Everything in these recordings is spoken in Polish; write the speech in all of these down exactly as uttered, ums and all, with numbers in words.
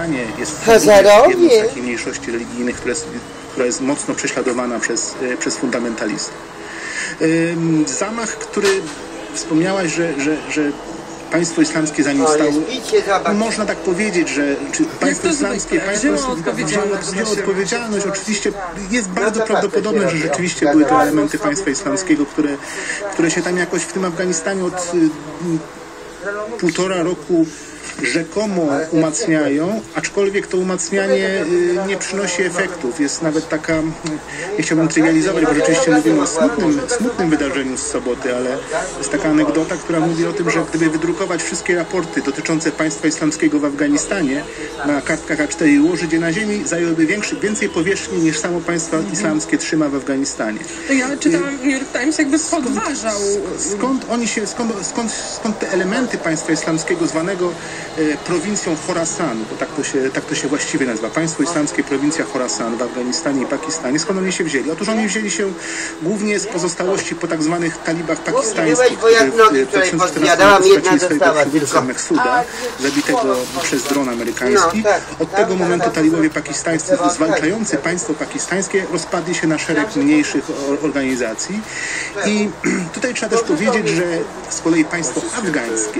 jest jedną z takich mniejszości religijnych, która jest, która jest mocno prześladowana przez, przez fundamentalistów. Zamach, który wspomniałaś, że, że, że państwo islamskie za nim stało, można tak powiedzieć, że czy państwo islamskie państwo wzięło odpowiedzialność. Oczywiście jest bardzo prawdopodobne, że rzeczywiście były to elementy państwa islamskiego, które, które się tam jakoś w tym Afganistanie od półtora roku rzekomo umacniają, aczkolwiek to umacnianie nie przynosi efektów. Jest nawet taka, nie chciałbym trywializować, bo rzeczywiście mówimy o smutnym, smutnym wydarzeniu z soboty, ale jest taka anegdota, która mówi o tym, że gdyby wydrukować wszystkie raporty dotyczące państwa islamskiego w Afganistanie na kartkach A cztery i ułożyć je na ziemi, zajęłyby większy, więcej powierzchni niż samo państwo islamskie trzyma w Afganistanie. Ja czytałam, New York Times jakby podważał. Skąd, skąd oni się, skąd, skąd, skąd te elementy państwa islamskiego zwanego e, prowincją Chorasan, bo tak to, się, tak to się właściwie nazywa, państwo islamskie, prowincja Chorasan w Afganistanie i Pakistanie, skąd oni się wzięli? Otóż oni wzięli się głównie z pozostałości po tak zwanych talibach pakistańskich, którzy w dwa tysiące czternastym roku stracili swojego przywódcę Meksuda, zabitego przez dron amerykański. Od tego momentu talibowie pakistańscy zwalczający państwo pakistańskie rozpadli się na szereg mniejszych organizacji i tutaj trzeba też powiedzieć, że z kolei państwo afgańskie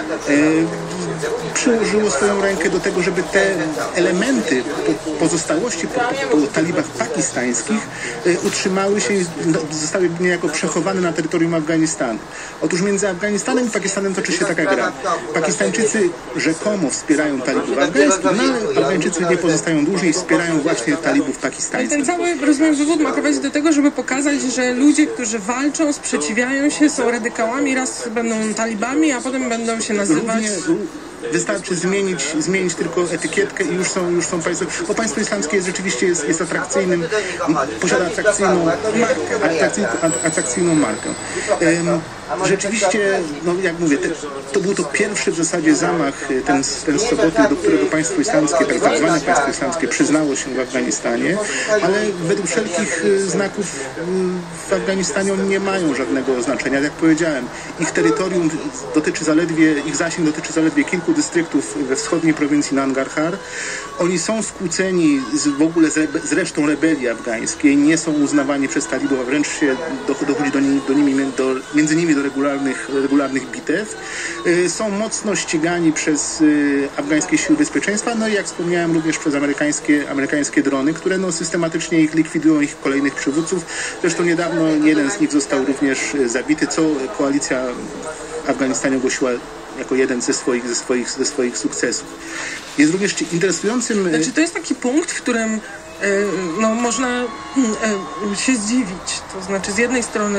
e, przyłożyło swoją rękę do tego, żeby te elementy po, pozostałości po, po, po talibach pakistańskich e, utrzymały się i zostały niejako przechowane na terytorium Afganistanu. Otóż między Afganistanem i Pakistanem toczy się taka gra. Pakistańczycy rzekomo wspierają talibów afgańskich, no ale Afgańczycy nie pozostają dłużej i wspierają właśnie talibów pakistańskich. Ten cały, rozumiem, wywód ma prowadzić do tego, żeby pokazać, że ludzie, którzy walczą, sprzeciwiają się, są radykałami, raz będą talibami, a potem będą się nazywać... Równie wystarczy zmienić, zmienić tylko etykietkę i już są, już są państwo, bo państwo islamskie jest, rzeczywiście jest, jest atrakcyjnym, posiada atrakcyjną markę, atrakcyjną, atrakcyjną markę. Um, rzeczywiście, no jak mówię, te, to był to pierwszy w zasadzie zamach ten, ten z soboty, do którego państwo islamskie, tak, tak zwane państwo islamskie przyznało się w Afganistanie, ale według wszelkich znaków w Afganistanie nie mają żadnego znaczenia. Jak powiedziałem, ich terytorium dotyczy zaledwie, ich zasięg dotyczy zaledwie kilku dystryktów we wschodniej prowincji Nangarhar. Oni są skłóceni z, w ogóle z, rebe, z resztą rebelii afgańskiej, nie są uznawani przez talibów, a wręcz się dochodzi do, nimi, do nimi, do, między nimi do regularnych, regularnych bitew. Y, są mocno ścigani przez y, afgańskie siły bezpieczeństwa, no i jak wspomniałem również przez amerykańskie, amerykańskie drony, które no, systematycznie ich likwidują, ich kolejnych przywódców. Zresztą niedawno jeden z nich został również zabity, co koalicja w Afganistanie ogłosiła jako jeden ze swoich, ze swoich, ze swoich sukcesów. Jest również interesującym... Znaczy, to jest taki punkt, w którym e, no, można e, się zdziwić. To znaczy, z jednej strony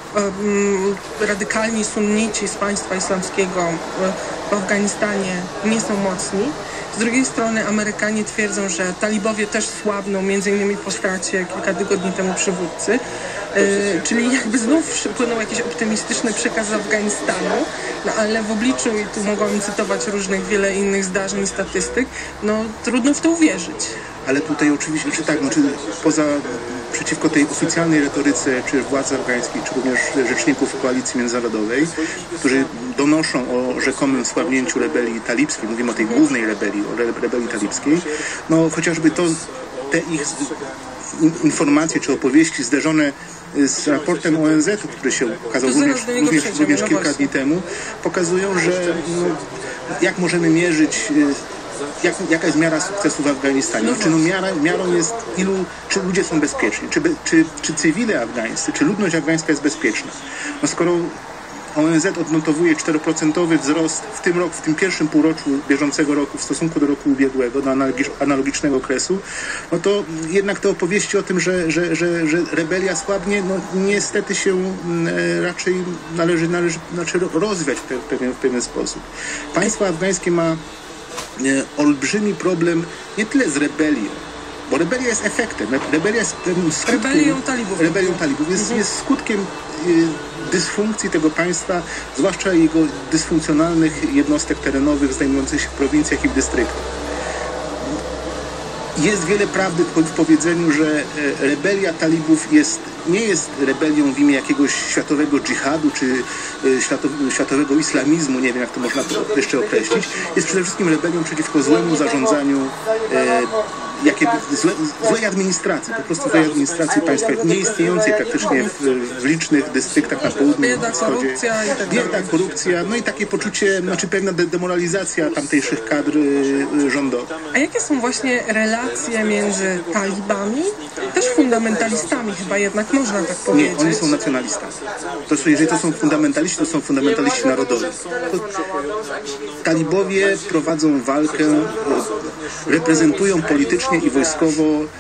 e, radykalni sunnici z państwa islamskiego w Afganistanie nie są mocni. Z drugiej strony Amerykanie twierdzą, że talibowie też słabną, między innymi po stracie kilka tygodni temu przywódcy. Yy, czyli jakby znów płynął jakiś optymistyczny przekaz z Afganistanu, no ale w obliczu, i tu mogłam cytować różnych wiele innych zdarzeń i statystyk, no trudno w to uwierzyć. Ale tutaj oczywiście, czy tak, no, czy poza, przeciwko tej oficjalnej retoryce, czy władz afgańskich, czy również rzeczników koalicji międzynarodowej, którzy donoszą o rzekomym słabnięciu rebelii talibskiej, mówimy o tej głównej rebelii, o re, rebelii talibskiej, no chociażby to, te ich informacje czy opowieści zderzone z raportem O N Z u, który się ukazał również, również, również no kilka dni temu, pokazują, że no, jak możemy mierzyć, jak, jaka jest miara sukcesu w Afganistanie. No, czy no, miara, miarą jest, ilu, czy ludzie są bezpieczni, czy, czy, czy cywile afgańscy, czy ludność afgańska jest bezpieczna. No skoro O N Z odnotowuje czteroprocentowy wzrost w tym roku, w tym pierwszym półroczu bieżącego roku w stosunku do roku ubiegłego, do analogicznego okresu, no to jednak te opowieści o tym, że, że, że, że rebelia słabnie, no niestety się e, raczej należy, należy znaczy rozwiać w pewien, w pewien sposób. Państwo afgańskie ma e, olbrzymi problem nie tyle z rebelią, bo rebelia jest efektem, rebelia jest skutkiem, rebelią talibów, rebelią talibów jest, mhm. jest skutkiem y, dysfunkcji tego państwa, zwłaszcza jego dysfunkcjonalnych jednostek terenowych znajdujących się w prowincjach i w dystryktach. Jest wiele prawdy w powiedzeniu, że rebelia talibów jest, nie jest rebelią w imię jakiegoś światowego dżihadu czy światowego islamizmu, nie wiem jak to można jeszcze określić. Jest przede wszystkim rebelią przeciwko złemu zarządzaniu, e, jakie, złe, złej administracji, po prostu złej administracji państwa, nieistniejącej praktycznie w, w licznych dystryktach na południu, bieda, wschodzie. korupcja i tak dalej. Bieda, korupcja, no i takie poczucie, znaczy pewna de demoralizacja tamtejszych kadr rządowych. A jakie są właśnie relacje między talibami, też fundamentalistami chyba jednak można tak powiedzieć? Nie, oni są nacjonalistami. To są, jeżeli to są fundamentaliści, to są fundamentaliści narodowi. To talibowie prowadzą walkę, reprezentują politycznie i wojskowo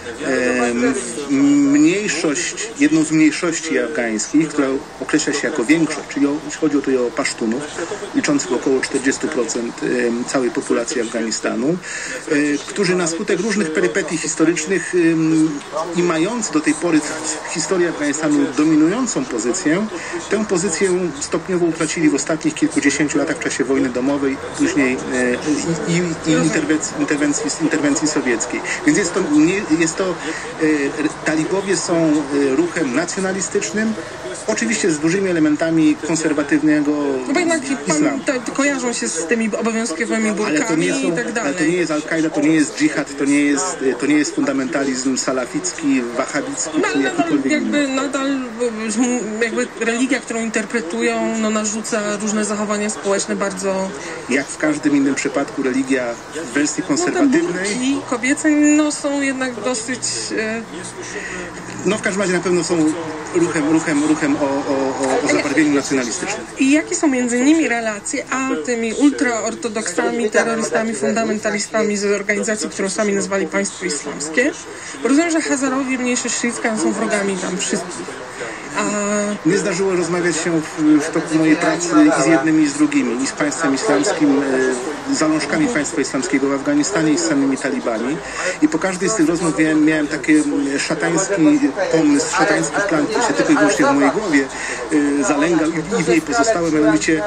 e, mniejszość, jedną z mniejszości afgańskich, która określa się jako większość, czyli o, chodzi o to o pasztunów, liczących około czterdzieści procent całej populacji Afganistanu, e, którzy na skutek różnych perypetii historycznych e, i mając do tej pory w historii Afganistanu dominującą pozycję, tę pozycję stopniowo utracili w ostatnich kilkudziesięciu latach w czasie wojny domowej, później e, i, i, i interwencji, interwencji, interwencji sowieckiej. Więc jest to, nie, jest to e, talibowie są e, ruchem nacjonalistycznym, oczywiście z dużymi elementami konserwatywnego no bo jednak islamu. Pan, te, kojarzą się z tymi obowiązkowymi burkami ale to nie są, i tak dalej. Ale to nie jest Al-Kaida, to nie jest dżihad, to nie jest, to nie jest fundamentalizm salaficki, wahabicki, no, czy jakikolwiek jakby inny. nadal jakby religia, którą interpretują, no narzuca różne zachowania społeczne bardzo... Jak w każdym innym przypadku religia w wersji konserwatywnej. No te burki kobiece no, są jednak dosyć... E... No w każdym razie na pewno są ruchem, ruchem, ruchem o, o, o zabarwieniu nacjonalistycznym. I jakie są między nimi relacje, a tymi ultraortodoksami, terrorystami, fundamentalistami z organizacji, którą sami nazwali Państwo Islamskie? Bo rozumiem, że Hazarowie, mniejszość szyicka są wrogami tam wszystkich. A... Nie zdarzyło rozmawiać się w, w toku mojej pracy i z jednymi i z drugimi, i z państwem islamskim, e, zalążkami państwa islamskiego w Afganistanie i z samymi talibami. I po każdej z tych rozmów miałem, miałem taki szatański pomysł, szatański plan, który się tylko i wyłącznie w mojej głowie e, zalęgał i, i w niej pozostałem, mianowicie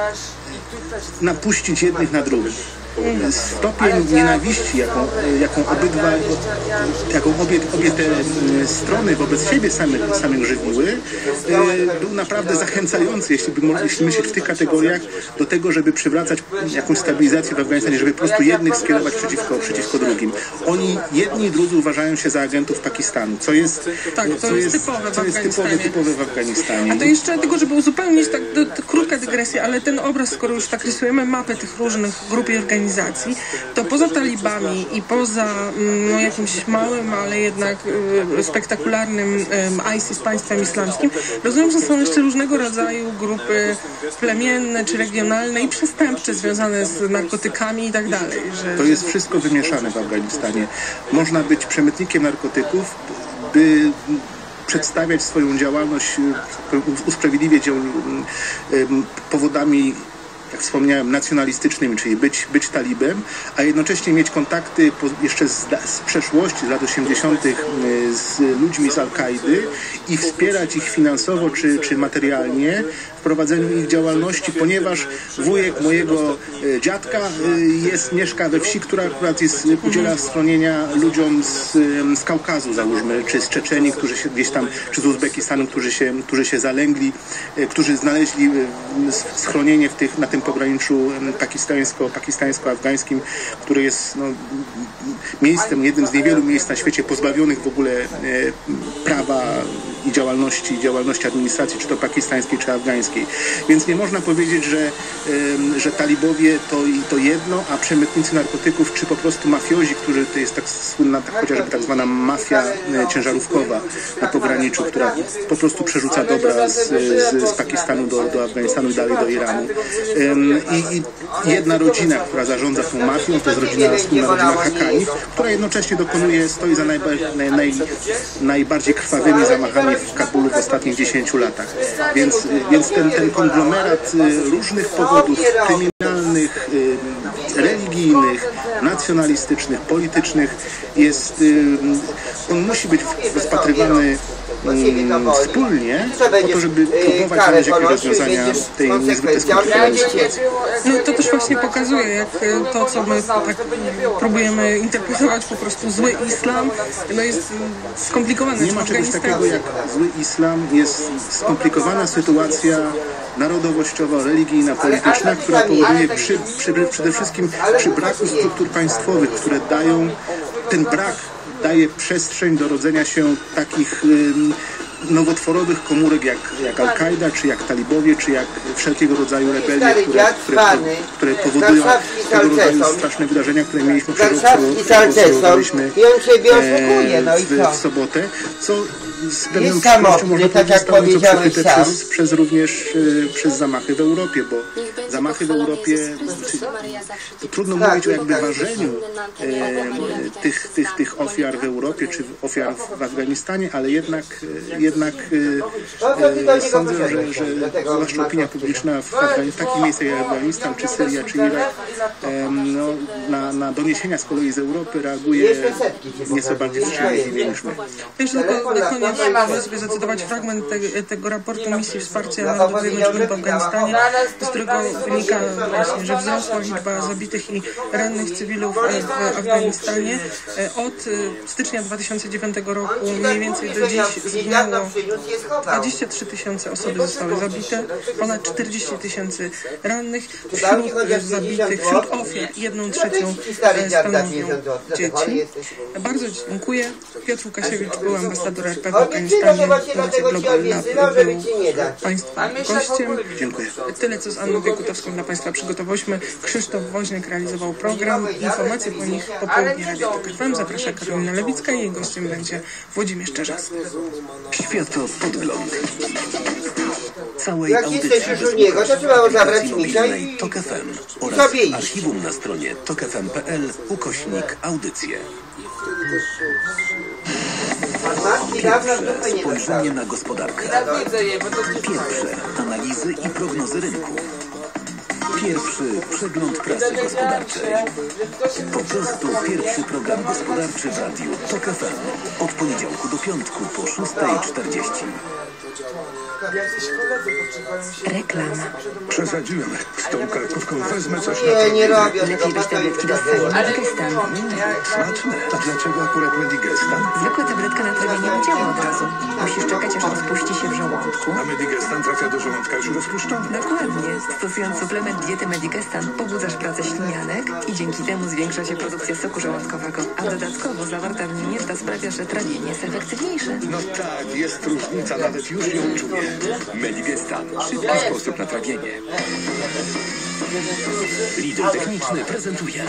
napuścić jednych na drugich. Stopień nienawiści, jaką, jaką obydwa, jaką obie, obie te strony wobec siebie samych, samych żywiły, był naprawdę zachęcający, jeśli, by, jeśli myśleć w tych kategoriach, do tego, żeby przywracać jakąś stabilizację w Afganistanie, żeby po prostu jednych skierować przeciwko, przeciwko drugim. Oni, jedni i drudzy uważają się za agentów Pakistanu, co jest, tak, to co jest, jest, typowe, co w jest typowe, typowe w Afganistanie. A to jeszcze tylko, żeby uzupełnić, tak, to, to krótka dygresja, ale ten obraz, skoro już tak rysujemy mapę tych różnych grup i organizacji, to poza talibami i poza no, jakimś małym, ale jednak e, spektakularnym e, ISIS, państwem islamskim, rozumiem, że są jeszcze różnego rodzaju grupy plemienne czy regionalne i przestępcze związane z narkotykami i tak dalej. Że, to jest wszystko wymieszane w Afganistanie. Można być przemytnikiem narkotyków, by przedstawiać swoją działalność, usprawiedliwiać ją powodami, jak wspomniałem, nacjonalistycznymi, czyli być, być talibem, a jednocześnie mieć kontakty po, jeszcze z, z przeszłości, z lat osiemdziesiątych z ludźmi z Al-Kaidy i wspierać ich finansowo czy, czy materialnie w prowadzeniu ich działalności, ponieważ wujek mojego e, dziadka e, jest, mieszka we wsi, która akurat jest, udziela schronienia ludziom z, z Kaukazu, załóżmy, czy z Czeczenii, którzy się gdzieś tam, czy z Uzbekistanu, którzy się, którzy się zalęgli, e, którzy znaleźli e, schronienie w tych, na tym pograniczu pakistańsko, pakistańsko-afgańskim, który jest no, miejscem, jednym z niewielu miejsc na świecie pozbawionych w ogóle e, prawa i działalności, działalności administracji, czy to pakistańskiej, czy afgańskiej. Więc nie można powiedzieć, że, e, że talibowie to, to jedno, a przemytnicy narkotyków, czy po prostu mafiozi, którzy to jest tak słynna, tak, chociażby tak zwana mafia e, ciężarówkowa na pograniczu, która po prostu przerzuca dobra z, z, z Pakistanu do, do Afganistanu i dalej do Iranu. E, I, I jedna rodzina, która zarządza tą mafią, to jest rodzina, wspólna rodzina Hakani, która jednocześnie dokonuje, stoi za najba, naj, naj, najbardziej krwawymi zamachami w Kabulu w ostatnich dziesięciu latach. Więc, więc ten, ten konglomerat różnych powodów kryminalnych, religijnych, nacjonalistycznych, politycznych jest, on musi być rozpatrywany mm, wspólnie po to, żeby próbować znaleźć jakieś rozwiązania tej niezwykle skomplikowanej sytuacji. No to też właśnie pokazuje, jak to, co my tak próbujemy interpretować po prostu zły islam, no jest skomplikowane. Nie ma czegoś takiego jak zły islam, jest skomplikowana sytuacja narodowościowa, religijna, polityczna, która powoduje przy, przy, przede wszystkim przy braku struktur państwowych, które dają, ten brak daje przestrzeń do rodzenia się takich ym, nowotworowych komórek jak, jak Al-Kaida, czy jak talibowie, czy jak wszelkiego rodzaju rebelie, które, które, które powodują tego rodzaju straszne wydarzenia, które mieliśmy przed obserwowaliśmy w, w sobotę, co z pewną przyszłością można powiedzieć stało nieco przykryte przez, przez również e, przez zamachy w Europie, bo zamachy w Europie, czy, to trudno mówić o jakby ważeniu e, tych, tych, tych ofiar w Europie, czy ofiar w Afganistanie, ale jednak, e, jednak e, e, sądzę, że, że zwłaszcza opinia publiczna w, Afgan- w takich miejscach jak Afganistan, czy Syria, czy Irak, e, no, na, na doniesienia z kolei z Europy reaguje nieco bardziej wstrzemięźliwie niż my. Jeszcze tylko na koniec mogę sobie zacytować fragment te, tego raportu Misji Wsparcia Narodów Zjednoczonych w Afganistanie, z którego wynika właśnie, że wzrosła liczba zabitych i rannych cywilów w Afganistanie. Od stycznia dwa tysiące dziewiątego roku mniej więcej do dziś zginęło dwadzieścia trzy tysiące osoby zostały zabite, ponad czterdzieści tysięcy rannych. Wśród zabitych, wśród ofiar jedną trzecią stanowią dzieci. Bardzo dziękuję. Piotr Łukasiewicz był ambasador R P w Afganistanie. Maciek Global był Państwa gościem. Dziękuję. Tyle, co z Anną Wiekutowską dla Państwa przygotowałyśmy. Krzysztof Woźniak realizował program. Informacje po nich po południu Radia Tok F M. Zaprasza Karolina Lewicka i jej gościem będzie Włodzimierz Czerzas. Światopodgląd. Całej Jak audycji jesteś już u niego, to trzeba zabrać aplikacji misia mobilnej i Tok F M oraz sobie iść. archiwum na stronie tok f m kropka p l ukośnik audycje. Pierwsze spojrzenie na gospodarkę. Pierwsze analizy i prognozy rynku. Pierwszy przegląd prasy gospodarczej. Po prostu pierwszy program gospodarczy w radiu Tok F M. Od poniedziałku do piątku po szósta czterdzieści. Reklama. Przesadziłem. Z tą karkówką wezmę coś na Nie, to. nie robię tego. Lepiej byś tabletki dostali Medigestan. Smaczne. A dlaczego akurat Medigestan? Zwykła tabletka na trawienie nie działa od razu. Musisz czekać, aż rozpuści się w żołądku. A Medigestan trafia do żołądka już rozpuszczony. Dokładnie. Stosując suplement diety Medigestan pobudzasz pracę ślinianek i dzięki temu zwiększa się produkcja soku żołądkowego. A dodatkowo zawarta w nim mięta sprawia, że trawienie jest efektywniejsze. No tak, jest różnica, nawet już ją czuję. Medigestan. Szybki sposób na trawienie. Lidl Techniczny prezentuje.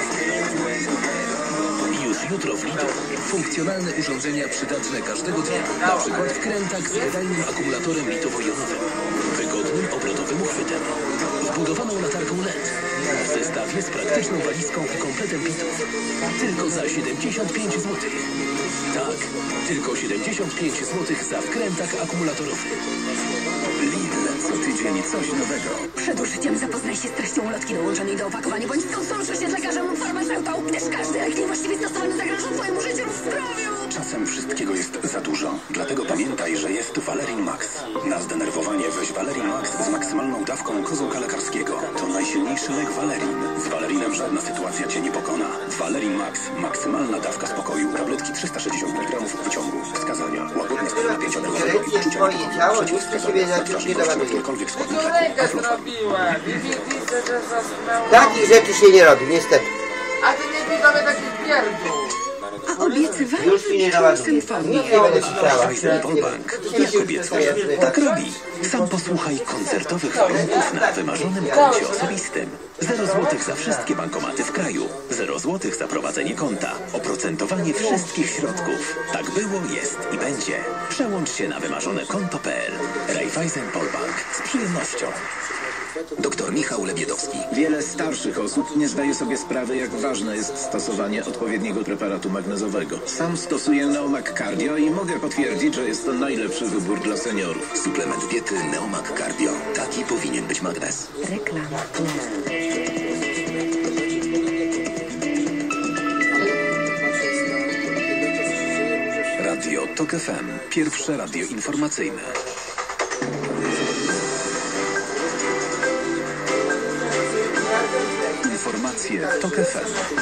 Już jutro w Lidl. Funkcjonalne urządzenia przydatne każdego dnia. Na przykład wkrętak z wydajnym akumulatorem litowo-jonowym. Wygodnym obrotowym uchwytem. Wbudowaną latarką L E D. W zestawie z praktyczną walizką i kompletem bitów. Tylko za siedemdziesiąt pięć złotych. Tak, tylko siedemdziesiąt pięć złotych za wkrętak akumulatorowy. Lidl, co tydzień coś nowego. Przed użyciem zapoznaj się z treścią ulotki dołączonej do opakowania, bądź skonsultuj się z lekarzem lub farmaceutą, gdyż każdy lek niewłaściwie stosowany zagraża twojemu życiu lub zdrowiu. Czasem wszystkiego jest za dużo. Dlatego pamiętaj, że jest Valerin Max. Na zdenerwowanie weź Valerin Max z maksymalną dawką kozłka lekarskiego. To najsilniejszy lek Valerin. Z Valerinem żadna sytuacja cię nie pokona. Valerin Max. Maksymalna dawka spokoju. Tabletki trzysta sześćdziesiąt miligramów wyciągu. Wskazania. Łagodne stany napięcia nerwowego i uczucia niepokoju. Przeciwwskazania. Nadwrażanie korzystać którkolwiek składnik leku. Aflofarm. Takich rzeczy się nie robi, niestety. A ty nie widamy takich pierdół. A obiecywali Już mi nie naładuje. Nic nie będę czytała. Raiffeisen Polbank. Jak obiecuje, tak robi. Sam posłuchaj koncertowych warunków na wymarzonym koncie osobistym. Zero złotych za wszystkie bankomaty w kraju. Zero złotych za prowadzenie konta. Oprocentowanie wszystkich środków. Tak było, jest i będzie. Przełącz się na wymarzone konto kropka p l. Raiffeisen Polbank. Z przyjemnością. Doktor Michał Lebiedowski. Wiele starszych osób nie zdaje sobie sprawy, jak ważne jest stosowanie odpowiedniego preparatu magnezowego. Sam stosuję Neomak Cardio i mogę potwierdzić, że jest to najlepszy wybór dla seniorów. Suplement diety Neomak Cardio. Taki powinien być magnez. Reklama. Radio TOK F M. Pierwsze radio informacyjne. Informacje TOK F M.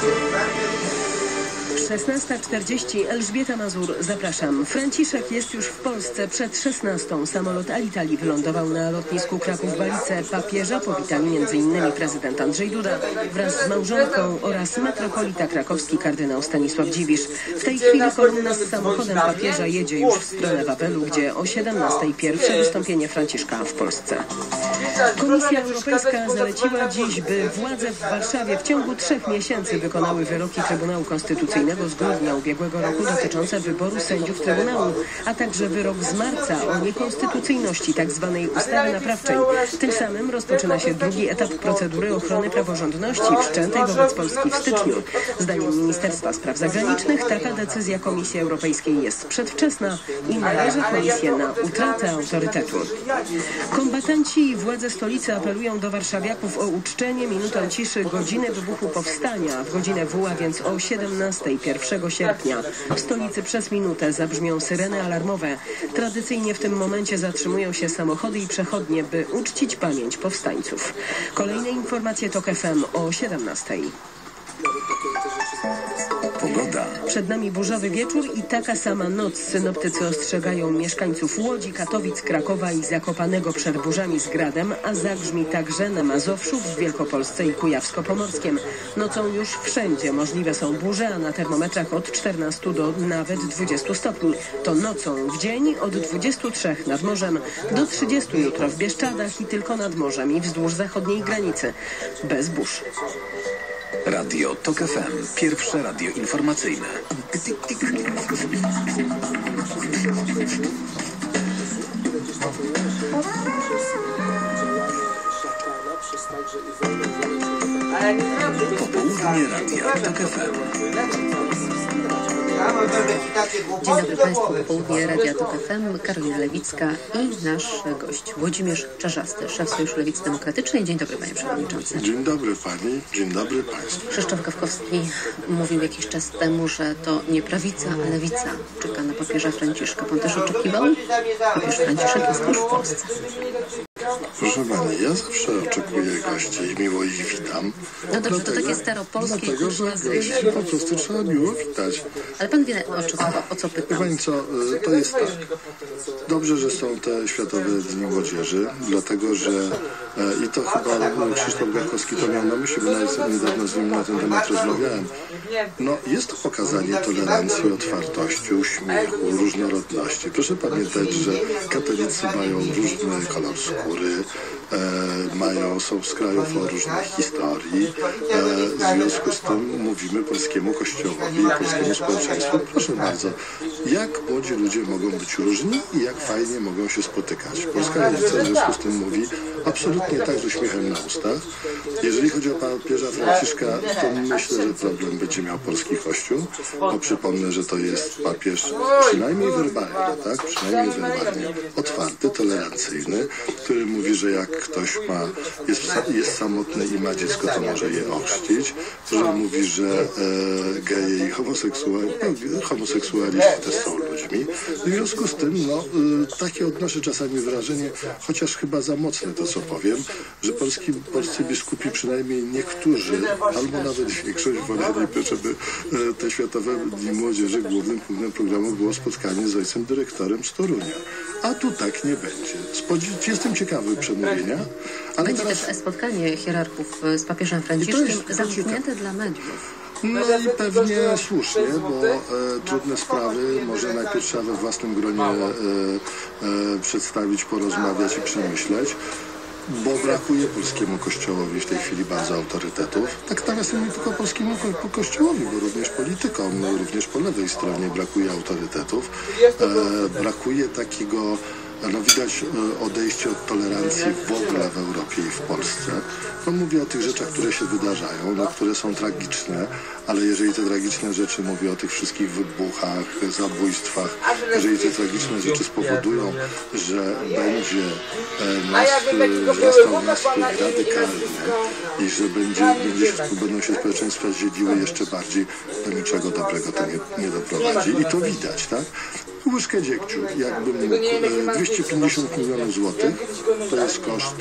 szesnasta czterdzieści. Elżbieta Mazur, zapraszam. Franciszek jest już w Polsce przed szesnastą. Samolot Alitalia wylądował na lotnisku Kraków-Balice. Papieża powitali m in prezydent Andrzej Duda wraz z małżonką oraz metropolita krakowski kardynał Stanisław Dziwisz. W tej chwili kolumna z samochodem papieża jedzie już w stronę Wawelu, gdzie o siedemnastej pierwsze wystąpienie Franciszka w Polsce. Komisja Europejska zaleciła dziś, by władze w Warszawie w ciągu trzech miesięcy wykonały wyroki Trybunału Konstytucyjnego z grudnia ubiegłego roku dotyczące wyboru sędziów Trybunału, a także wyrok z marca o niekonstytucyjności tzw. ustawy naprawczej. Tym samym rozpoczyna się drugi etap procedury ochrony praworządności wszczętej wobec Polski w styczniu. Zdaniem Ministerstwa Spraw Zagranicznych taka decyzja Komisji Europejskiej jest przedwczesna i naraża Komisję na utratę autorytetu. Kombatanci i władze stolicy apelują do warszawiaków o uczczenie minutą ciszy godziny wybuchu powstania. W godzinę W, a więc o siedemnastej pierwszego sierpnia. W stolicy przez minutę zabrzmią syreny alarmowe. Tradycyjnie w tym momencie zatrzymują się samochody i przechodnie, by uczcić pamięć powstańców. Kolejne informacje TOK F M o siedemnastej. Pogoda. Przed nami burzowy wieczór i taka sama noc. Synoptycy ostrzegają mieszkańców Łodzi, Katowic, Krakowa i Zakopanego przed burzami z gradem, a zagrzmi także na Mazowszu, w Wielkopolsce i Kujawsko-Pomorskiem. Nocą już wszędzie możliwe są burze, a na termometrach od czternastu do nawet dwudziestu stopni. To nocą, w dzień od dwudziestu trzech nad morzem do trzydziestu jutro w Bieszczadach i tylko nad morzem i wzdłuż zachodniej granicy. Bez burz. Radio TOK F M. Pierwsze radio informacyjne. Popołudnie radia TOK F M. Dzień dobry Państwu, popołudnie Radia TOK F M, Karolina Lewicka i nasz gość Włodzimierz Czarzasty, szef Sojuszu Lewicy Demokratycznej. Dzień dobry Panie Przewodniczący. Dzień dobry Pani, dzień dobry Państwu. Krzysztof Gawkowski mówił jakiś czas temu, że to nie prawica, a lewica czeka na papieża Franciszka. Pan też oczekiwał? Papież Franciszek jest już w Polsce. Proszę Pani, ja zawsze oczekuję gości i miło ich witam. No dobrze, to takie staropolskie Dlatego, że gości po prostu trzeba miło witać. Ale Pan wie, o co, o co pytam? Pani co, to jest tak. Dobrze, że są te Światowe Dni Młodzieży, dlatego że i to chyba Krzysztof Gawkowski to miał na myśli, bo nawet niedawno z nim na ten temat rozmawiałem. No, jest to pokazanie tolerancji, otwartości, uśmiechu, różnorodności. Proszę pamiętać, że katolicy mają różny kolor skóry, e, mają, są z krajów o różnej historii. E, w związku z tym mówimy polskiemu kościołowi i polskiemu społeczeństwu, proszę bardzo, jak młodzi ludzie mogą być różni i jak fajnie mogą się spotykać. Polska lewica w związku z tym mówi absolutnie tak, z uśmiechem na ustach. Jeżeli chodzi o papieża Franciszka, to myślę, że problem będzie miał polski Kościół, bo przypomnę, że to jest papież przynajmniej werbalnie, tak? Przynajmniej werbalnie otwarty, tolerancyjny, który mówi, że jak ktoś ma, jest, jest samotny i ma dziecko, to może je ochrzcić, że mówi, że e, geje i homoseksuali, no, homoseksualiści też są ludźmi. W związku z tym, no, e, takie odnoszę czasami wrażenie, chociaż chyba za mocne to, co powiem, że polski, polscy biskupi, przynajmniej niektórzy, albo nawet większość woleliby, żeby e, te Światowe Dni Młodzieży głównym punktem programu było spotkanie z ojcem dyrektorem z Torunia. A tu tak nie będzie. Spodzi- jestem ciekawy przemówienia. Ale będzie teraz... też spotkanie hierarchów z papieżem Franciszkiem zamknięte dla mediów. No i pewnie słusznie, bo e, trudne sprawy może najpierw trzeba we własnym gronie e, e, przedstawić, porozmawiać i przemyśleć. Bo brakuje polskiemu kościołowi w tej chwili bardzo autorytetów. Tak nawiasem nie tylko polskiemu ko- kościołowi, bo również politykom, no, również po lewej stronie brakuje autorytetów. E, brakuje takiego, no widać odejście od tolerancji w ogóle w Europie i w Polsce. No mówię o tych rzeczach, które się wydarzają, no, które są tragiczne, ale jeżeli te tragiczne rzeczy, mówię o tych wszystkich wybuchach, zabójstwach, jeżeli te tragiczne rzeczy spowodują, że będzie e, nastrój, wzrastał nastrój radykalny i że będzie, będzie się, będą się społeczeństwa dzieliły jeszcze bardziej, do niczego dobrego to nie, nie doprowadzi. I to widać, tak? łyżkę dziegciu, jakbym mógł. E, dwieście pięćdziesiąt milionów złotych to jest koszt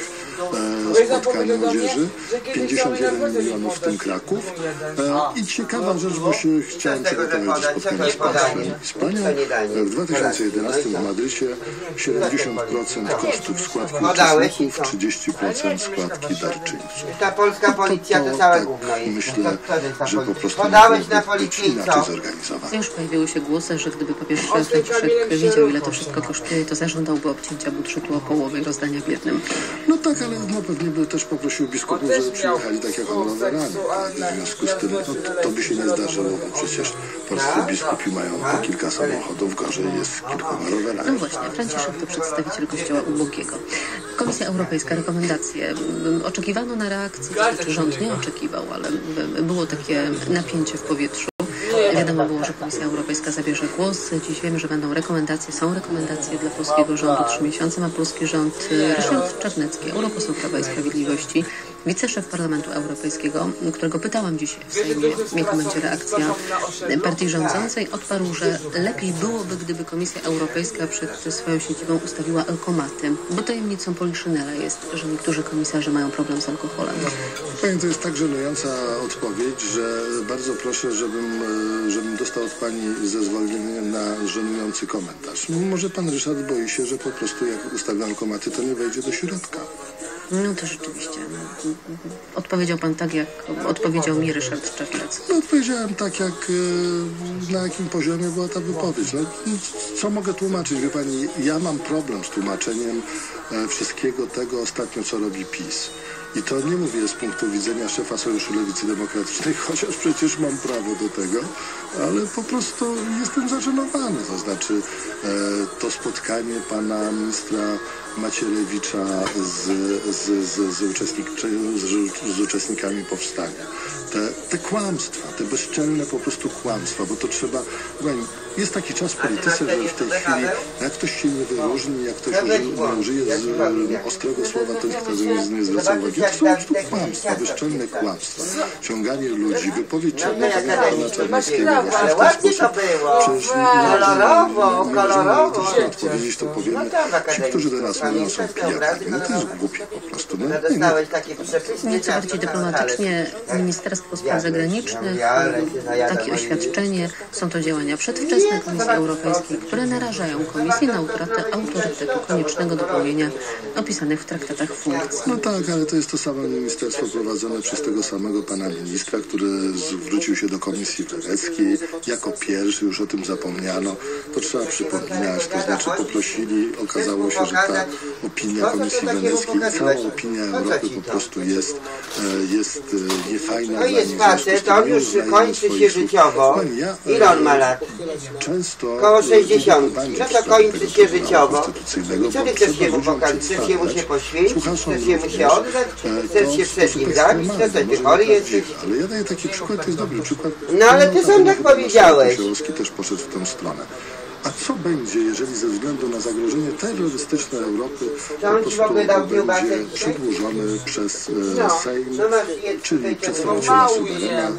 e, spotkań młodzieży, pięćdziesiąt jeden milionów, w tym Kraków. E, I ciekawa rzecz, bo się chciałem przygotować do spotkania z państwem Hiszpanią. W dwa tysiące jedenastym w Madrycie siedemdziesiąt procent kosztów składki uczestników, trzydzieści procent składki darczyńców. Ta polska policja to całe gówno. Myślę, że po prostu podałeś na policję inaczej zorganizowane. Już pojawiły się głosy, że gdyby papież Franciszek wiedział, ile to wszystko kosztuje, to zażądałby obcięcia budżetu o połowę i rozdania biednym. No tak, ale no pewnie by też poprosił biskupów, żeby przyjechali tak jak on rowerami. W związku z tym no, to by się nie zdarzyło, bo przecież polscy biskupi mają po kilka samochodów, gorzej jest z kilkoma rowerami. No właśnie, Franciszek to przedstawiciel Kościoła ubogiego. Komisja Europejska, rekomendacje. Oczekiwano na reakcję, czy rząd nie oczekiwał, ale było takie napięcie w powietrzu. Wiadomo było, że Komisja Europejska zabierze głos. Dziś wiemy, że będą rekomendacje, są rekomendacje dla polskiego rządu. Trzy miesiące ma polski rząd. Ryszard Czarnecki, europoseł Prawa i Sprawiedliwości, wiceszef Parlamentu Europejskiego, którego pytałam dziś w Sejmie, jaka będzie reakcja partii rządzącej, odparł, że lepiej byłoby, gdyby Komisja Europejska przed swoją siedzibą ustawiła alkomaty, bo tajemnicą Poliszynela jest, że niektórzy komisarze mają problem z alkoholem. Pani, to jest tak żenująca odpowiedź, że bardzo proszę, żebym, żebym dostał od pani zezwolenie na żenujący komentarz. Może pan Ryszard boi się, że po prostu jak ustawi alkomaty, to nie wejdzie do środka. No to rzeczywiście. Odpowiedział pan tak, jak odpowiedział mi Ryszard Czarnecki. No odpowiedziałem tak, jak na jakim poziomie była ta wypowiedź. No, co mogę tłumaczyć? Wie pani, ja mam problem z tłumaczeniem wszystkiego tego ostatnio, co robi PiS. I to nie mówię z punktu widzenia szefa Sojuszu Lewicy Demokratycznej, chociaż przecież mam prawo do tego, ale po prostu jestem zażenowany. To znaczy e, to spotkanie pana ministra Macierewicza z, z, z, z, uczestnik, z, z uczestnikami powstania. Te, te kłamstwa, te bezczelne po prostu kłamstwa, bo to trzeba... Jest taki czas w polityce, że w tej chwili jak ktoś się nie wyróżni, jak ktoś nie użyje z ostrego słowa, to nikt nie, nie zwraca uwagi. To są po prostu kłamstwa, bezczelne kłamstwa. Ciąganie ludzi, wypowiedź czarnego pana Czarneckiego właśnie w ten sposób. Przecież kolorowo, kolorowo. odpowiedzieć, to powiemy, ci, którzy do nas mówią, są pijakami. No to jest głupie po prostu. No, Nieco bardziej dyplomatycznie Ministerstwo Spraw Zagranicznych, takie oświadczenie, są to działania przedwczesne Komisji Europejskiej, które narażają Komisję na utratę autorytetu koniecznego do pełnienia opisanych w traktatach funkcji. No tak, ale to jest to samo ministerstwo prowadzone przez tego samego pana ministra, który zwrócił się do Komisji Weneckiej jako pierwszy, już o tym zapomniano. To trzeba przypominać, to znaczy poprosili, okazało się, że ta opinia Komisji Weneckiej, cała opinia Europy po prostu jest, jest niefajna. No jest facet, on już kończy się życiowo. Ile on ma lat? Często koło sześćdziesiąt. No to kończy się życiowo. I co ty chcesz się mu pokazać? Chcesz się mu się poświęcić? Chcesz się mu się oddać? Chcesz się przed nim zabić? No to ty chory jesteś. Ale ja daję taki przykład, to jest dobry przykład. No ale ty sam tak powiedziałeś. Kościołowski też poszedł w tą stronę. A co będzie, jeżeli ze względu na zagrożenie terrorystyczne Europy po prostu będzie przedłużony przez e, Sejm, czyli przedstawiciela suwerena,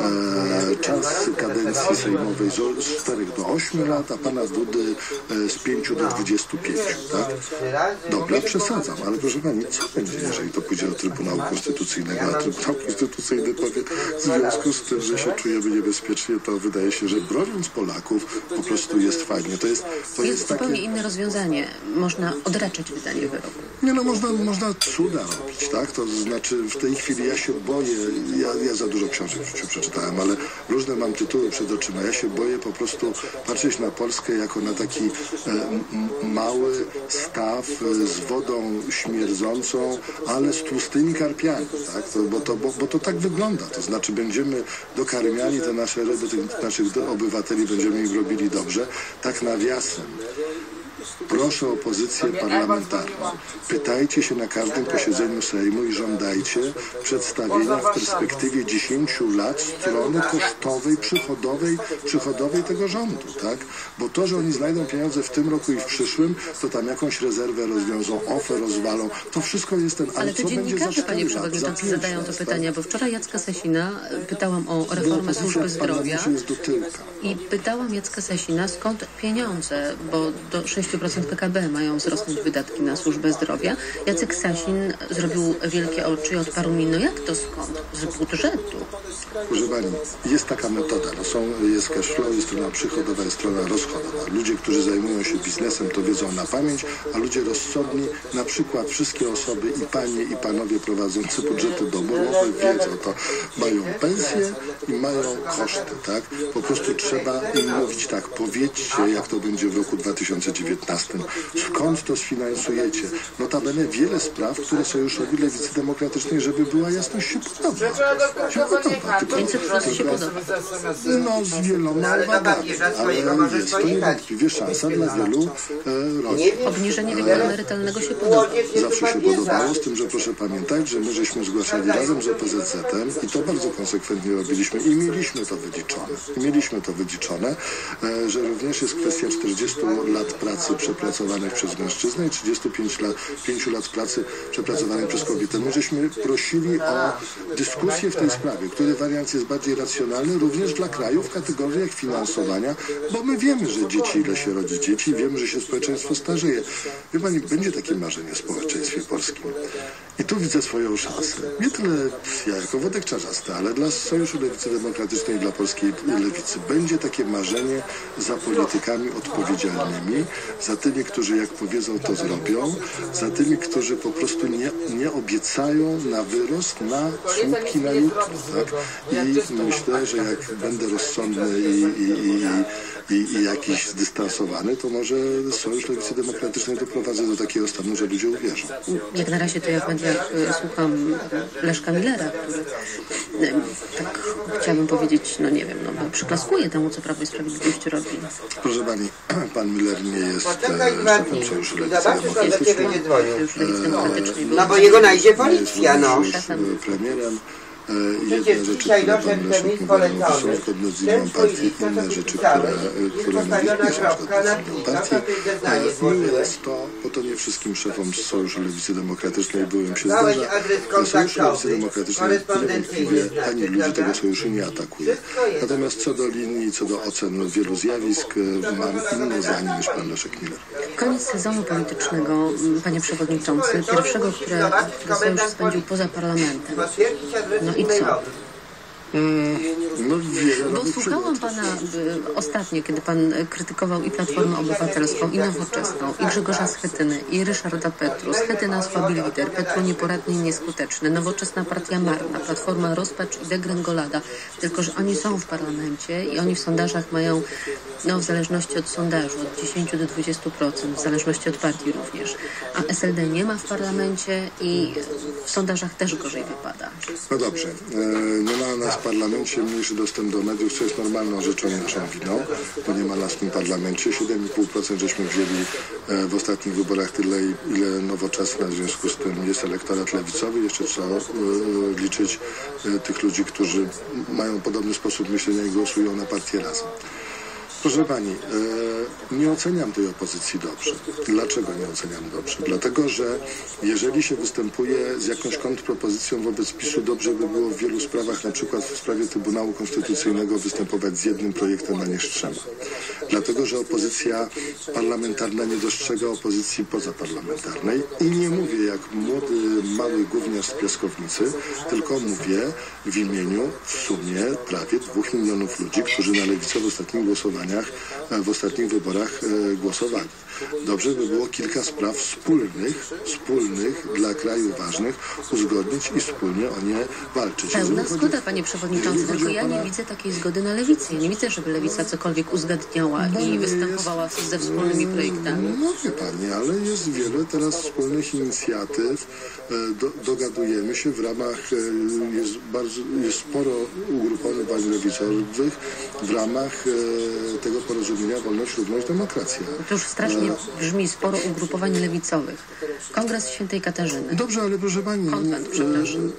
e, czas kadencji sejmowej z czterech do ośmiu lat, a pana Dudy e, z pięciu do dwudziestu pięciu, tak? Dobra, przesadzam, ale proszę pani, co będzie, jeżeli to pójdzie do Trybunału Konstytucyjnego, a Trybunał Konstytucyjny powie, w związku z tym, że się czujemy niebezpiecznie, to wydaje się, że broniąc Polaków po prostu jest fajnie. To jest, to jest, jest zupełnie takie... inne rozwiązanie. Można odraczać wydanie wyroku. Nie no, można, można cuda robić, tak? To znaczy w tej chwili ja się boję, ja, ja za dużo książek w życiu przeczytałem, ale różne mam tytuły przed oczyma. Ja się boję po prostu patrzeć na Polskę jako na taki e, m, mały staw e, z wodą śmierdzącą, ale z tłustymi karpiami, tak? To, bo, to, bo, bo to tak wygląda. To znaczy będziemy dokarmiali te nasze ryby, tych naszych obywateli, będziemy im robili dobrze. Tak nawiasem. Proszę o pozycję parlamentarną. Pytajcie się na każdym posiedzeniu Sejmu i żądajcie przedstawienia w perspektywie dziesięciu lat strony kosztowej, przychodowej, przychodowej tego rządu, tak? Bo to, że oni znajdą pieniądze w tym roku i w przyszłym, to tam jakąś rezerwę rozwiążą, O F E rozwalą. To wszystko jest ten... Ale to co będzie za dziennikarze, panie cztery lat, za przewodniczący, pięć zadają lat, to tak? pytania, bo wczoraj Jacka Sasina pytałam o reformę służby zdrowia Jest do tyłka. i pytałam Jacka Sasina, skąd pieniądze, bo do sześć procent P K B mają wzrosnąć wydatki na służbę zdrowia. Jacek Sasin zrobił wielkie oczy i odparł mi, no jak to skąd? Z budżetu. Proszę pani, jest taka metoda. No są, jest cash flow, jest strona przychodowa, jest strona rozchodowa. Ludzie, którzy zajmują się biznesem, to wiedzą na pamięć, a ludzie rozsądni, na przykład wszystkie osoby, i panie, i panowie prowadzący budżety domowe wiedzą to. Mają pensje i mają koszty, tak? Po prostu trzeba im mówić tak, powiedzcie, jak to będzie w roku dwa tysiące dziewiętnastym. Skąd to sfinansujecie? Notabene wiele spraw, które Sojuszowi Lewicy Demokratycznej, żeby była jasność, się podoba. Się podoba. Tylko, pięćset plus się podoba. no, z wieloma uwagami, ale jest to niewątpliwie szansa dla wielu e, rodzin. Obniżenie wieku emerytalnego się podoba. Zawsze się podobało, z tym, że proszę pamiętać, że my żeśmy zgłaszali razem z O P Z Z-em i to bardzo konsekwentnie robiliśmy i mieliśmy to wyliczone. I mieliśmy to wyliczone, e, że również jest kwestia czterdziestu lat pracy przepracowanych przez mężczyznę i trzydziestu pięciu lat, pięciu lat pracy przepracowanej przez kobietę. My żeśmy prosili o dyskusję w tej sprawie, który wariant jest bardziej racjonalny również dla krajów w kategoriach finansowania, bo my wiemy, że dzieci, ile się rodzi dzieci, wiemy, że się społeczeństwo starzeje. Wie pani, będzie takie marzenie w społeczeństwie polskim. I tu widzę swoją szansę. Nie tyle ja jako Wodek Czarzasty, ale dla Sojuszu Lewicy Demokratycznej i dla polskiej lewicy będzie takie marzenie za politykami odpowiedzialnymi, za tymi, którzy jak powiedzą, to zrobią, za tymi, którzy po prostu nie, nie obiecają na wyrost, na słupki na jutro. Tak? I myślę, że jak będę rozsądny i, i, i, i, i jakiś zdystansowany, to może Sojusz Lewicy Demokratycznej doprowadzę do takiego stanu, że ludzie uwierzą. Jak na razie to ja w mediach słucham Leszka Millera, który tak chciałabym powiedzieć, no nie wiem, no przyklaskuje temu, co Prawo i Sprawiedliwość robi. Proszę pani, pan Miller nie jest szefem Sojuszu Lewicy Demokratycznej. No bo jego najdzie policja, no. Premierem. Przecież dzisiaj doszedł przemysł polecony. Ten twój inne rzeczy, które, które nie są partii. Miłe jest to, bo to nie wszystkim szefom Sojuszu Lewicy Demokratycznej byłem się zdarza. Sojuszu Lewicy Demokratycznej niewątpliwie ani ludzi tego sojuszu nie atakuje. Natomiast co do linii, co do ocen wielu zjawisk, mam inne zdanie niż pan Leszek Miller. Koniec sezonu politycznego, panie przewodniczący, pierwszego, które Sojusz spędził poza parlamentem. No i co? Mm, no, Bo słuchałam pana y, ostatnio, kiedy pan krytykował i Platformę Obywatelską, i Nowoczesną, i Grzegorza Schetyny, i Ryszarda Petru. Schetyna słaby lider, Petru nieporadny i nieskuteczny, Nowoczesna partia marna, Platforma rozpacz i degrengolada. Tylko że oni są w parlamencie i oni w sondażach mają, no w zależności od sondażu, od dziesięciu do dwudziestu procent, w zależności od partii również. A S L D nie ma w parlamencie i w sondażach też gorzej wypada. No dobrze. E, nie ma nas w parlamencie mniejszy dostęp do mediów, co jest normalną rzeczą i naszą winą, bo nie ma nas w tym parlamencie. siedem i pół procent żeśmy wzięli e, w ostatnich wyborach tyle, ile Nowoczesna, w związku z tym jest elektorat lewicowy. Jeszcze trzeba e, liczyć e, tych ludzi, którzy mają podobny sposób myślenia i głosują na partię Razem. Proszę pani, e, nie oceniam tej opozycji dobrze. Dlaczego nie oceniam dobrze? Dlatego, że jeżeli się występuje z jakąś kontrpropozycją wobec PiSu, dobrze by było w wielu sprawach, na przykład w sprawie Trybunału Konstytucyjnego, występować z jednym projektem, a nie z trzema. Dlatego, że opozycja parlamentarna nie dostrzega opozycji pozaparlamentarnej i nie mówię jak młody, mały gówniarz z piaskownicy, tylko mówię w imieniu w sumie prawie dwóch milionów ludzi, którzy na lewicowo w ostatnich głosowaniach w ostatnich wyborach e, głosowali. Dobrze by było kilka spraw wspólnych, wspólnych dla kraju ważnych uzgodnić i wspólnie o nie walczyć. Pełna zgoda, panie przewodniczący, tylko ja nie widzę takiej zgody na lewicę. Ja nie widzę, żeby lewica cokolwiek uzgadniała no i występowała ze wspólnymi projektami. No wie pani, ale jest wiele teraz wspólnych inicjatyw. Do, dogadujemy się w ramach, jest bardzo, jest sporo ugrupowań lewicowych w ramach tego porozumienia wolność, równość, demokracja. To już strasznie brzmi sporo ugrupowań lewicowych. Kongres Świętej Katarzyny. Dobrze, ale proszę pani, Konwent, przepraszam.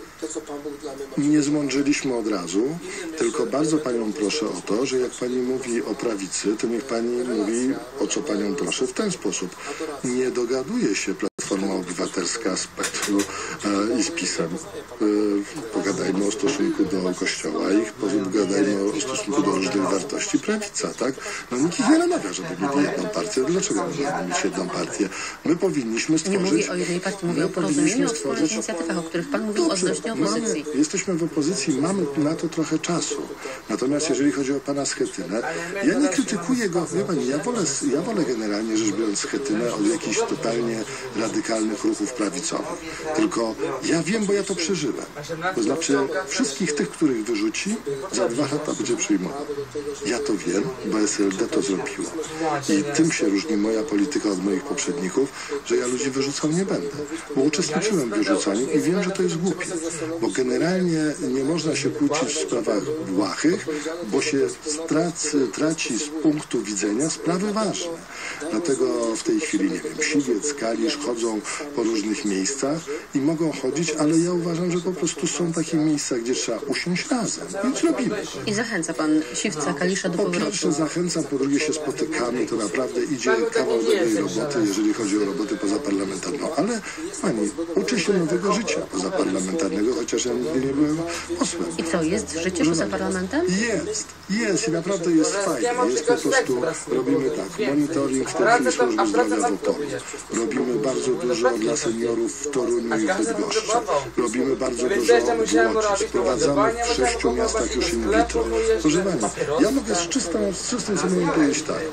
nie zmądrzyliśmy od razu, tylko bardzo panią proszę o to, że jak pani mówi o prawicy, to niech pani mówi, o co panią proszę, w ten sposób. Nie dogaduje się Platforma Obywatelska z Petru e, i z PiS-em. E, pogadajmy o stosunku do Kościoła i pogadajmy o stosunku do różnych wartości. Prawica, tak? No nikt ich nie namawia, żeby mieli jedną partię. Dlaczego mamy mieć jedną partię? My powinniśmy stworzyć... Nie mówię o jednej partii, mówię o porozumieniu, o wspólnych inicjatywach, o których pan mówił odnośnie opozycji. Mamy, jesteśmy w opozycji, mamy na to trochę czasu. Natomiast jeżeli chodzi o pana Schetynę, ja nie krytykuję go, wie pani, ja wolę, ja wolę generalnie rzecz biorąc Schetynę od jakichś totalnie radykalnych ruchów prawicowych. Tylko ja wiem, bo ja to przeżyłem. To znaczy wszystkich tych, których wyrzuci, za dwa lata będzie przyjmował. Ja to wiem, bo S L D to zrobiło. I tym się różni moja polityka od moich poprzedników, że ja ludzi wyrzucał nie będę. Bo uczestniczyłem w wyrzucaniu i wiem, że to jest głupie. Bo generalnie nie można się kłócić w sprawach błahych, bo się straci, traci z punktu widzenia sprawy ważne. Dlatego w tej chwili, nie wiem, Siwiec, Kalisz chodzą po różnych miejscach i mogą chodzić, ale ja uważam, że po prostu są takie miejsca, gdzie trzeba usiąść razem. Więc robimy. I zachęca pan Siwca, Kalisza do Po powrotu. pierwsze zachęcam, po drugie się spotykamy, to naprawdę idzie kawał dobrej roboty, jeżeli chodzi o robotę pozaparlamentarną. Ale pani, uczy się nowego życia pozaparlamentarnego, chociaż ja nigdy nie byłem posłem. I co, jest życie poza parlamentem? Jest, jest i naprawdę jest fajnie. Jest po prostu, robimy tak, monitoring w tej chwili służby zdrowia w Opolu. Robimy bardzo dużo dla seniorów w Toruniu i w Bydgoszczy. Robimy bardzo dużo w Łodzi. Sprowadzamy w sześciu miastach już in vitro. Proszę pani, ja mogę z czystą, z czystym sumieniem powiedzieć tak.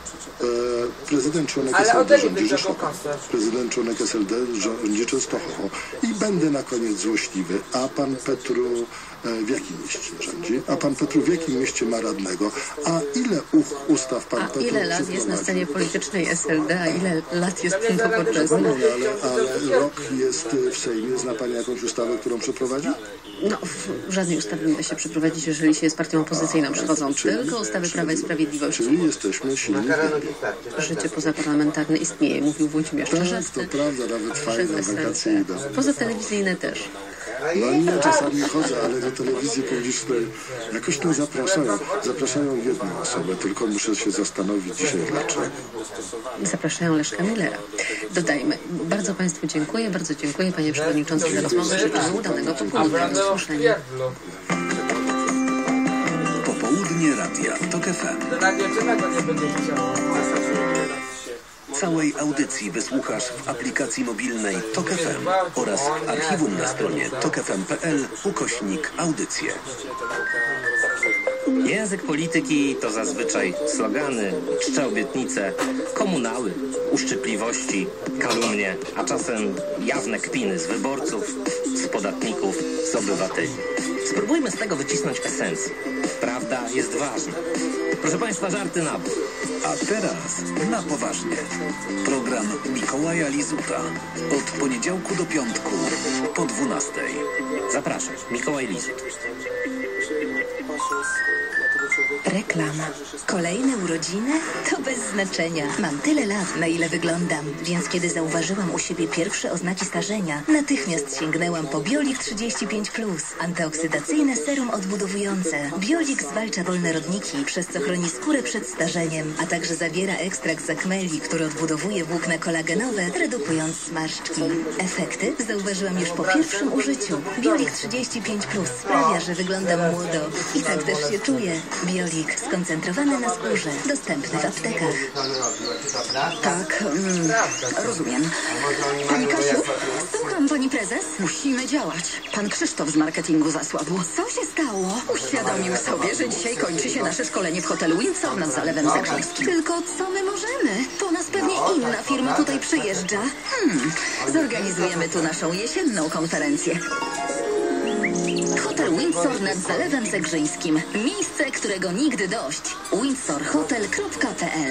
E, prezydent członek S L D rządzi Rzeszowem. Prezydent członek S L D rządzi Częstochową. I będę na koniec złośliwy. A pan Petru e, w jakim mieście rządzi? A pan Petru w jakim mieście ma radnego? A ile uch, ustaw pan A Petru ile lat jest na scenie politycznej S L D, a ile lat jest pan nowoczesny? No, ale, ale rok jest w Sejmie. Zna pani jakąś ustawę, którą przeprowadził? No, w żadnej ustawy nie da się przeprowadzić, jeżeli się jest partią opozycyjną. Przychodzą tylko ustawy Prawa i Sprawiedliwości. Czyli jesteśmy silni. Życie pozaparlamentarne istnieje, mówił Włodzimierz Tak, Czarzasty. to prawda, nawet fajne wakacje idą. Pozatelewizyjne też. No nie, czasami chodzę, ale do telewizji publicznej jakoś nie zapraszają. Zapraszają jedną osobę, tylko muszę się zastanowić dzisiaj dlaczego. Zapraszają Leszka Millera. Dodajmy, bardzo państwu dziękuję, bardzo dziękuję panie przewodniczący za rozmowę. Życzę udanego popołudnia. Do usłyszenia. Popołudnie Radia TOK F M. nie będzie chciał. Całej audycji wysłuchasz w aplikacji mobilnej TOK F M oraz w archiwum na stronie tok f m kropka p l ukośnik audycje. Język polityki to zazwyczaj slogany, czcze obietnice, komunały, uszczypliwości, kalumnie, a czasem jawne kpiny z wyborców, z podatników, z obywateli. Spróbujmy z tego wycisnąć esencję. Prawda jest ważna. Proszę Państwa, żarty na bok. A teraz na poważnie. Program Mikołaja Lizuta. Od poniedziałku do piątku po dwunastej. Zapraszam, Mikołaj Lizut. Reklama. Kolejne urodziny? To bez znaczenia. Mam tyle lat, na ile wyglądam, więc kiedy zauważyłam u siebie pierwsze oznaki starzenia, natychmiast sięgnęłam po Biolik trzydzieści pięć plus. Antyoksydacyjne serum odbudowujące. Biolik zwalcza wolne rodniki, przez co chroni skórę przed starzeniem, a także zawiera ekstrakt z akmeli, który odbudowuje włókna kolagenowe, redukując zmarszczki. Efekty zauważyłam już po pierwszym użyciu. Biolik trzydzieści pięć plus sprawia, że wyglądam młodo. I tak też się czuję. Biolik skoncentrowany na skórze. Dostępny w aptekach. Tak, mm, rozumiem. Pani Kasiu? Słucham, pani prezes. Musimy działać. Pan Krzysztof z marketingu zasłabł. Co się stało? Uświadomił sobie, że dzisiaj kończy się nasze szkolenie w hotelu Windsor nad Zalewem Zegrzyńskim. Tylko co my możemy? To nas pewnie inna firma tutaj przyjeżdża. Hmm, zorganizujemy tu naszą jesienną konferencję. Hotel Windsor nad Zalewem Zegrzyńskim. Miejsce, którego nigdy dość. windsor hotel kropka p l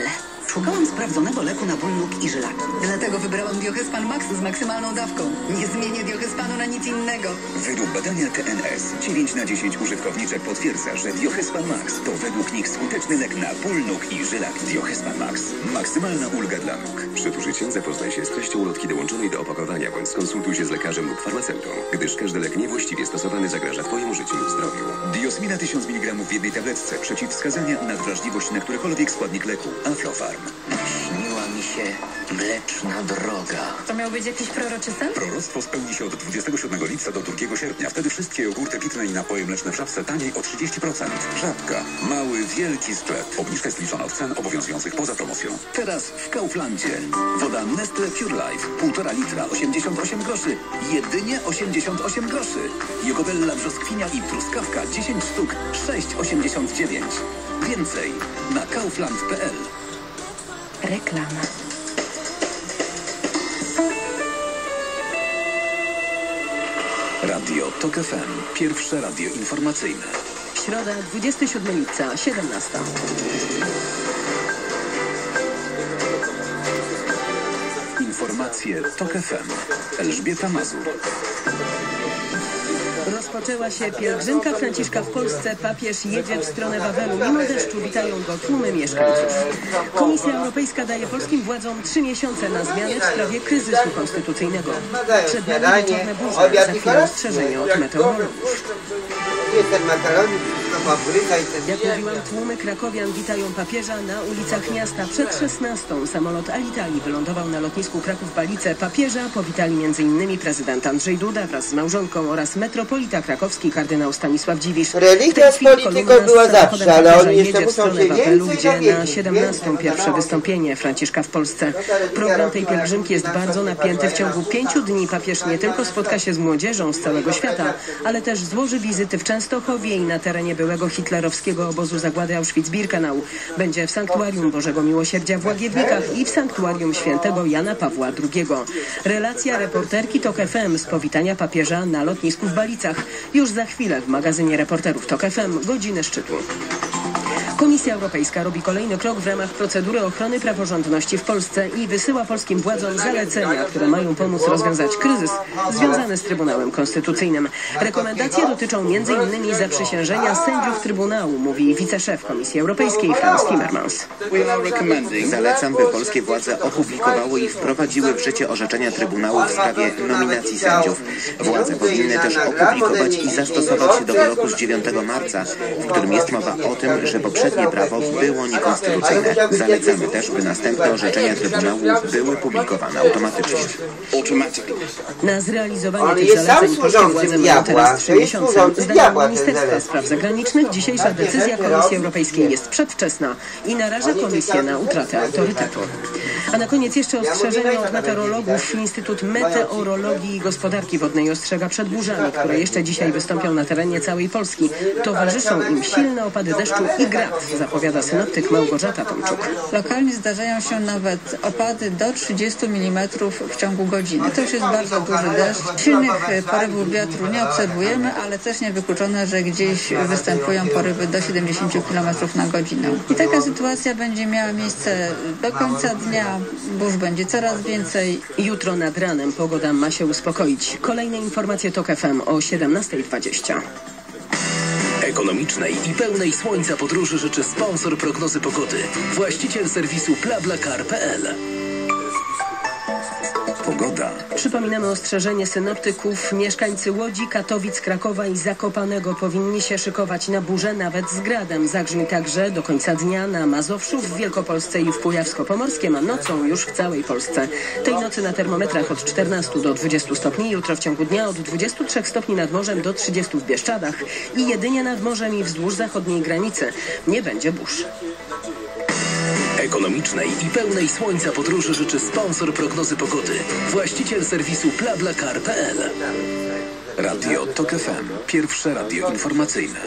Szukałam sprawdzonego leku na ból nóg i żylaki. Dlatego wybrałam Diohespan Max z maksymalną dawką. Nie zmienię Diohespanu na nic innego. Według badania T N S dziewięć na dziesięć użytkowniczek potwierdza, że Diohespan Max to według nich skuteczny lek na ból nóg i żylaki. Diohespan Max. Maksymalna ulga dla nóg. Przed użyciem zapoznaj się z treścią ulotki dołączonej do opakowania, bądź skonsultuj się z lekarzem lub farmaceutą, gdyż każdy lek niewłaściwie stosowany zagraża Twojemu życiu lub zdrowiu. Diosmina tysiąc miligramów w jednej tabletce. Przeciwwskazania na wrażliwość na którykolwiek składnik leku. Aflofarm. Śniła mi się mleczna droga. To miał być jakiś proroczy sen? Proroctwo spełni się od dwudziestego siódmego lipca do drugiego sierpnia. Wtedy wszystkie jogurty pitne i napoje mleczne w Żabce taniej o trzydzieści procent. Żabka. Mały, wielki sklep. Obniżka jest liczona od cen obowiązujących poza promocją. Teraz w Kauflandzie. Woda Nestle Pure Life. Półtora litra, osiemdziesiąt osiem groszy. Jedynie osiemdziesiąt osiem groszy. Jogobella brzoskwinia i truskawka, dziesięć sztuk, sześć osiemdziesiąt dziewięć. Więcej na kaufland kropka p l. Reklama. Radio Tok F M. Pierwsze radio informacyjne. Środa, dwudziestego siódmego lipca, siedemnasta. Informacje Tok F M. Elżbieta Mazur. Rozpoczęła się pielgrzymka Franciszka w Polsce. Papież jedzie w stronę Wawelu. Mimo deszczu witają go tłumy mieszkańców. Komisja Europejska daje polskim władzom trzy miesiące na zmianę w sprawie kryzysu konstytucyjnego. Przed nami wieczorne burze, za chwilę ostrzeżenie od meteorologów. Jestem makaronik, fabryka i Jak mówiłam, tłumy krakowian witają papieża na ulicach miasta. Przed szesnastą samolot Alitalia wylądował na lotnisku Kraków-Balice. Papieża powitali m in prezydent Andrzej Duda wraz z małżonką oraz metropolita krakowski kardynał Stanisław Dziwisz. Religia z polityką była zawsze, ale oni jeszcze muszą się Wawelu, więcej gdzie dowiedzieć. na siedemnastą pierwsze wystąpienie Franciszka w Polsce. Program tej pielgrzymki jest bardzo napięty. W ciągu pięciu dni papież nie tylko spotka się z młodzieżą z całego świata, ale też złoży wizyty w Częstochowie i na terenie byłego hitlerowskiego obozu zagłady Auschwitz-Birkenau. Będzie w Sanktuarium Bożego Miłosierdzia w Łagiewnikach i w Sanktuarium Świętego Jana Pawła drugiego. Relacja reporterki Tok F M z powitania papieża na lotnisku w Balicach. Już za chwilę w magazynie reporterów Tok F M godziny szczytu. Komisja Europejska robi kolejny krok w ramach procedury ochrony praworządności w Polsce i wysyła polskim władzom zalecenia, które mają pomóc rozwiązać kryzys związany z Trybunałem Konstytucyjnym. Rekomendacje dotyczą między innymi zaprzysiężenia sędziów Trybunału, mówi wiceszef Komisji Europejskiej Frans Timmermans. Zalecam, by polskie władze opublikowały i wprowadziły w życie orzeczenia Trybunału w sprawie nominacji sędziów. Władze powinny też opublikować i zastosować się do wyroku z dziewiątego marca, w którym jest mowa o tym, że poprzednie prawo było niekonstytucyjne. Zalecamy też, by następne orzeczenia Trybunału były publikowane automatycznie. Na zrealizowanie tych zaleceń polskie władze mają teraz trzy miesiące. Zdaniem Ministerstwa Spraw Zagranicznych dzisiejsza decyzja Komisji Europejskiej jest przedwczesna i naraża Komisję na utratę autorytetu. A na koniec jeszcze ostrzeżenie od meteorologów. Instytut Meteorologii i Gospodarki Wodnej ostrzega przed burzami, które jeszcze dzisiaj wystąpią na terenie całej Polski. Towarzyszą im silne opady deszczu i grad, zapowiada synoptyk Małgorzata Tomczuk. Lokalnie zdarzają się nawet opady do trzydziestu milimetrów w ciągu godziny. To już jest bardzo duży deszcz. Silnych porywów wiatru nie obserwujemy, ale też niewykluczone, że gdzieś występują porywy do siedemdziesięciu kilometrów na godzinę. I taka sytuacja będzie miała miejsce do końca dnia. Burz będzie coraz więcej. Jutro nad ranem pogoda ma się uspokoić. Kolejne informacje Tok F M o siedemnasta dwadzieścia. Ekonomicznej i pełnej słońca podróży życzy sponsor prognozy pogody. Właściciel serwisu blablacar kropka p l. Pogoda. Przypominamy ostrzeżenie synoptyków. Mieszkańcy Łodzi, Katowic, Krakowa i Zakopanego powinni się szykować na burzę nawet z gradem. Zagrzmi także do końca dnia na Mazowszu, w Wielkopolsce i w Kujawsko-Pomorskiem, a nocą już w całej Polsce. Tej nocy na termometrach od czternastu do dwudziestu stopni, jutro w ciągu dnia od dwudziestu trzech stopni nad morzem do trzydziestu w Bieszczadach i jedynie nad morzem i wzdłuż zachodniej granicy nie będzie burz. Ekonomicznej i pełnej słońca podróży życzy sponsor prognozy pogody. Właściciel serwisu blablacar kropka p l. Radio Tok F M. Pierwsze radio informacyjne.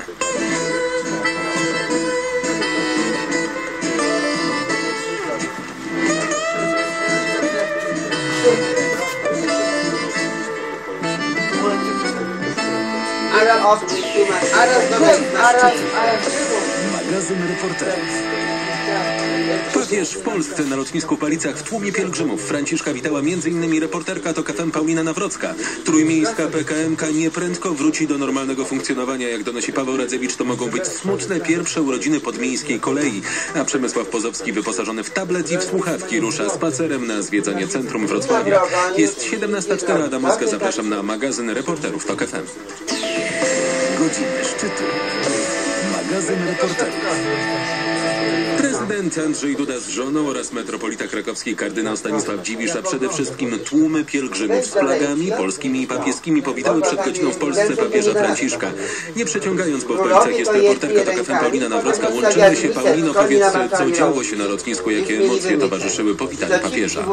Aras, Aras, Aras, Aras, Aras. Magazyn reporterów. Papież w Polsce na lotnisku w Balicach w tłumie pielgrzymów. Franciszka witała m.in. reporterka TOK F M Paulina Nawrocka. Trójmiejska P K M K nieprędko wróci do normalnego funkcjonowania. Jak donosi Paweł Radzewicz, to mogą być smutne pierwsze urodziny podmiejskiej kolei. A Przemysław Pozowski, wyposażony w tablet i w słuchawki, rusza spacerem na zwiedzanie centrum Wrocławia. Jest siedemnasta cztery, Adam Moska, zapraszam na magazyn reporterów TOK F M. Godziny szczytu. Magazyn reporterów. Prezydent Andrzej Duda z żoną oraz metropolita krakowski kardynał Stanisław Dziwisz, a przede wszystkim tłumy pielgrzymów z flagami polskimi i papieskimi powitały przed godziną w Polsce papieża Franciszka. Nie przeciągając, bo w Balicach jest reporterka TOK F M Paulina Nawrocka. Łączymy się. Paulino, powiedz, co działo się na lotnisku, jakie emocje towarzyszyły powitaniu papieża?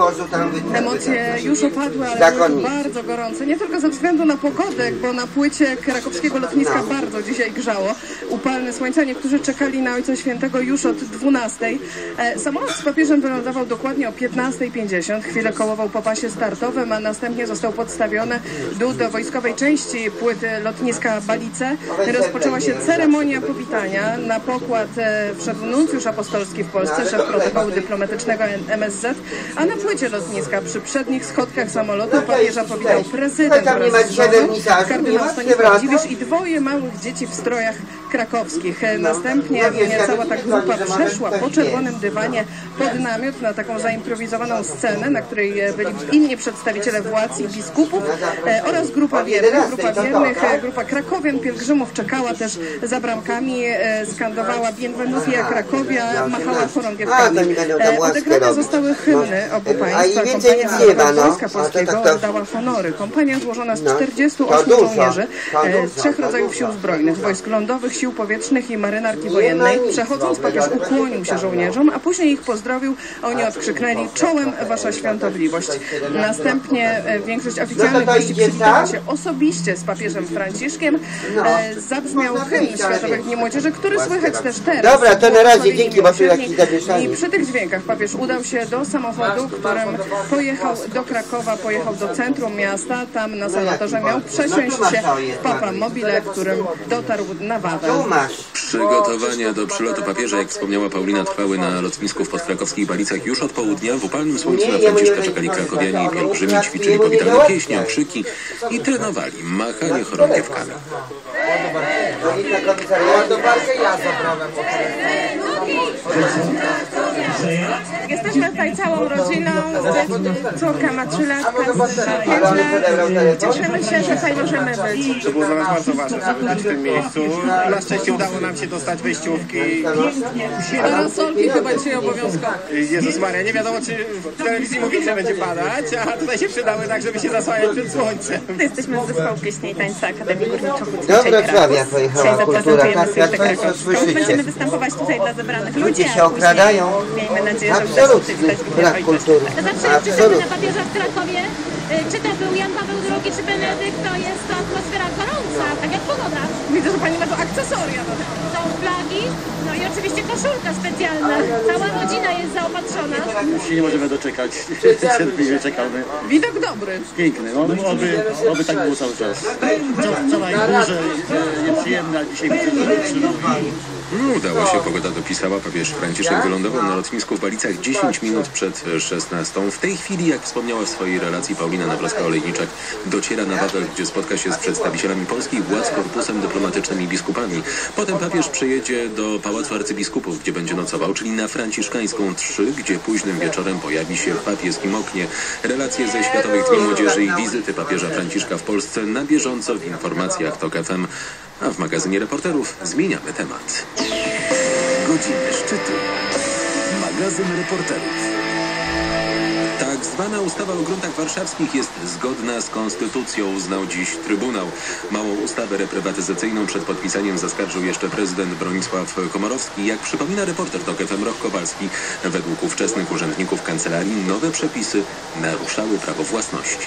Emocje już opadły, ale były bardzo gorące. Nie tylko ze względu na pogodę, bo na płycie krakowskiego lotniska bardzo dzisiaj grzało. Upalne słońce, niektórzy czekali na Ojca Świętego już od dwunastej. Samolot z papieżem wylądował dokładnie o piętnastej pięćdziesiąt. Chwilę kołował po pasie startowym, a następnie został podstawiony dół do wojskowej części płyty lotniska Balice. Rozpoczęła się ceremonia powitania. Na pokład wszedł nuncjusz apostolski w Polsce, szef protokołu dyplomatycznego M S Z, a na płycie lotniska przy przednich schodkach samolotu papieża powitał prezydent wraz z żoną, kardynał Stanisław Dziwisz i dwoje małych dzieci w strojach krakowskich. Następnie cała ta grupa przeszła po czerwonym dywanie pod namiot na taką zaimprowizowaną scenę, na której byli inni przedstawiciele władz i biskupów e, oraz grupa wiernych. Grupa wiernych, e, grupa krakowian, pielgrzymów czekała też za bramkami, e, skandowała Bienvenutia Krakowia, machała chorągiewkami. E, odegrane zostały hymny obu państw. Kompania Wojska Polskiego oddała honory. Kompania złożona z czterdziestu ośmiu żołnierzy, e, z trzech rodzajów sił zbrojnych, wojsk lądowych, sił powietrznych i marynarki wojennej. Przechodząc, papież ukłonił się żołnierzom, a później ich pozdrowił, a oni odkrzyknęli: czołem wasza świątobliwość. Następnie większość oficjalnych gości przywitała się osobiście z papieżem Franciszkiem. E, zabrzmiał hymn Światowych Dni Młodzieży, który słychać też teraz. Dobra, to na razie, dzięki, bo taki zawieszanie. I przy tych dźwiękach papież udał się do samochodu, którym pojechał do Krakowa, pojechał do centrum miasta. Tam na salwatorze miał przesiąść się w Papa Mobile, którym dotarł na Wawel. Przygotowania do przylotu papieża, jak wspomniała Paulina, trwały na lotnisku w podkrakowskich Balicach już od południa. W upalnym słońcu na Franciszka czekali krakowianie i pielgrzymi, ćwiczyli powitalne pieśni, okrzyki i trenowali machanie chorągiewkami. Jesteśmy tutaj całą rodziną, córka ma trzy latka, pięć lat. Cieszymy się, że tutaj możemy być. To było dla nas bardzo ważne, żeby być w tym miejscu. Na szczęście udało nam się dostać wejściówki. Parasolki chyba dzisiaj obowiązkowe. Jezus Maria, nie wiadomo, czy w telewizji mówić, że będzie padać, a tutaj się przydały tak, żeby się zasłaniać przed słońcem. Jesteśmy z zespołu pieśni i tańca Akademii Górniczo-Hutniczej Do Wrocławia pojechała kultura, tak jak Państwo słyszycie. Będziemy występować tutaj dla zebranych ludzi. Ludzie się okradają. Miejmy nadzieję, że absolutnie brak kultury. Zawsze czytamy na papieża w Krakowie, czy to był Jan Paweł drugi, czy Benedykt, to jest to atmosfera gorąca, tak jak pogoda. Widzę, że pani ma tu akcesoria. Są flagi, no i oczywiście koszulka specjalna. Cała rodzina jest zaopatrzona. Już się nie możemy doczekać. Cierpliwie czekamy. Widok dobry. Piękny. No, oby, oby tak było cały czas. Wczoraj burze nieprzyjemne, a dzisiaj myślę, Udało się, pogoda dopisała. Papież Franciszek wylądował na lotnisku w Balicach dziesięć minut przed szesnastą. W tej chwili, jak wspomniała w swojej relacji Paulina Nawrocka-Olejniczak, dociera na Wawel, gdzie spotka się z przedstawicielami polskich władz, korpusem dyplomatycznym i biskupami. Potem papież przejedzie do Pałacu Arcybiskupów, gdzie będzie nocował, czyli na Franciszkańską trzy, gdzie późnym wieczorem pojawi się w papieskim oknie. Relacje ze Światowych Dni Młodzieży i wizyty papieża Franciszka w Polsce na bieżąco w informacjach TOK F M. A w magazynie reporterów zmieniamy temat. Godziny szczytu. Magazyn reporterów. Tak zwana ustawa o gruntach warszawskich jest zgodna z konstytucją, uznał dziś Trybunał. Małą ustawę reprywatyzacyjną przed podpisaniem zaskarżył jeszcze prezydent Bronisław Komorowski. Jak przypomina reporter TOK F M Roch Kowalski, według ówczesnych urzędników kancelarii nowe przepisy naruszały prawo własności.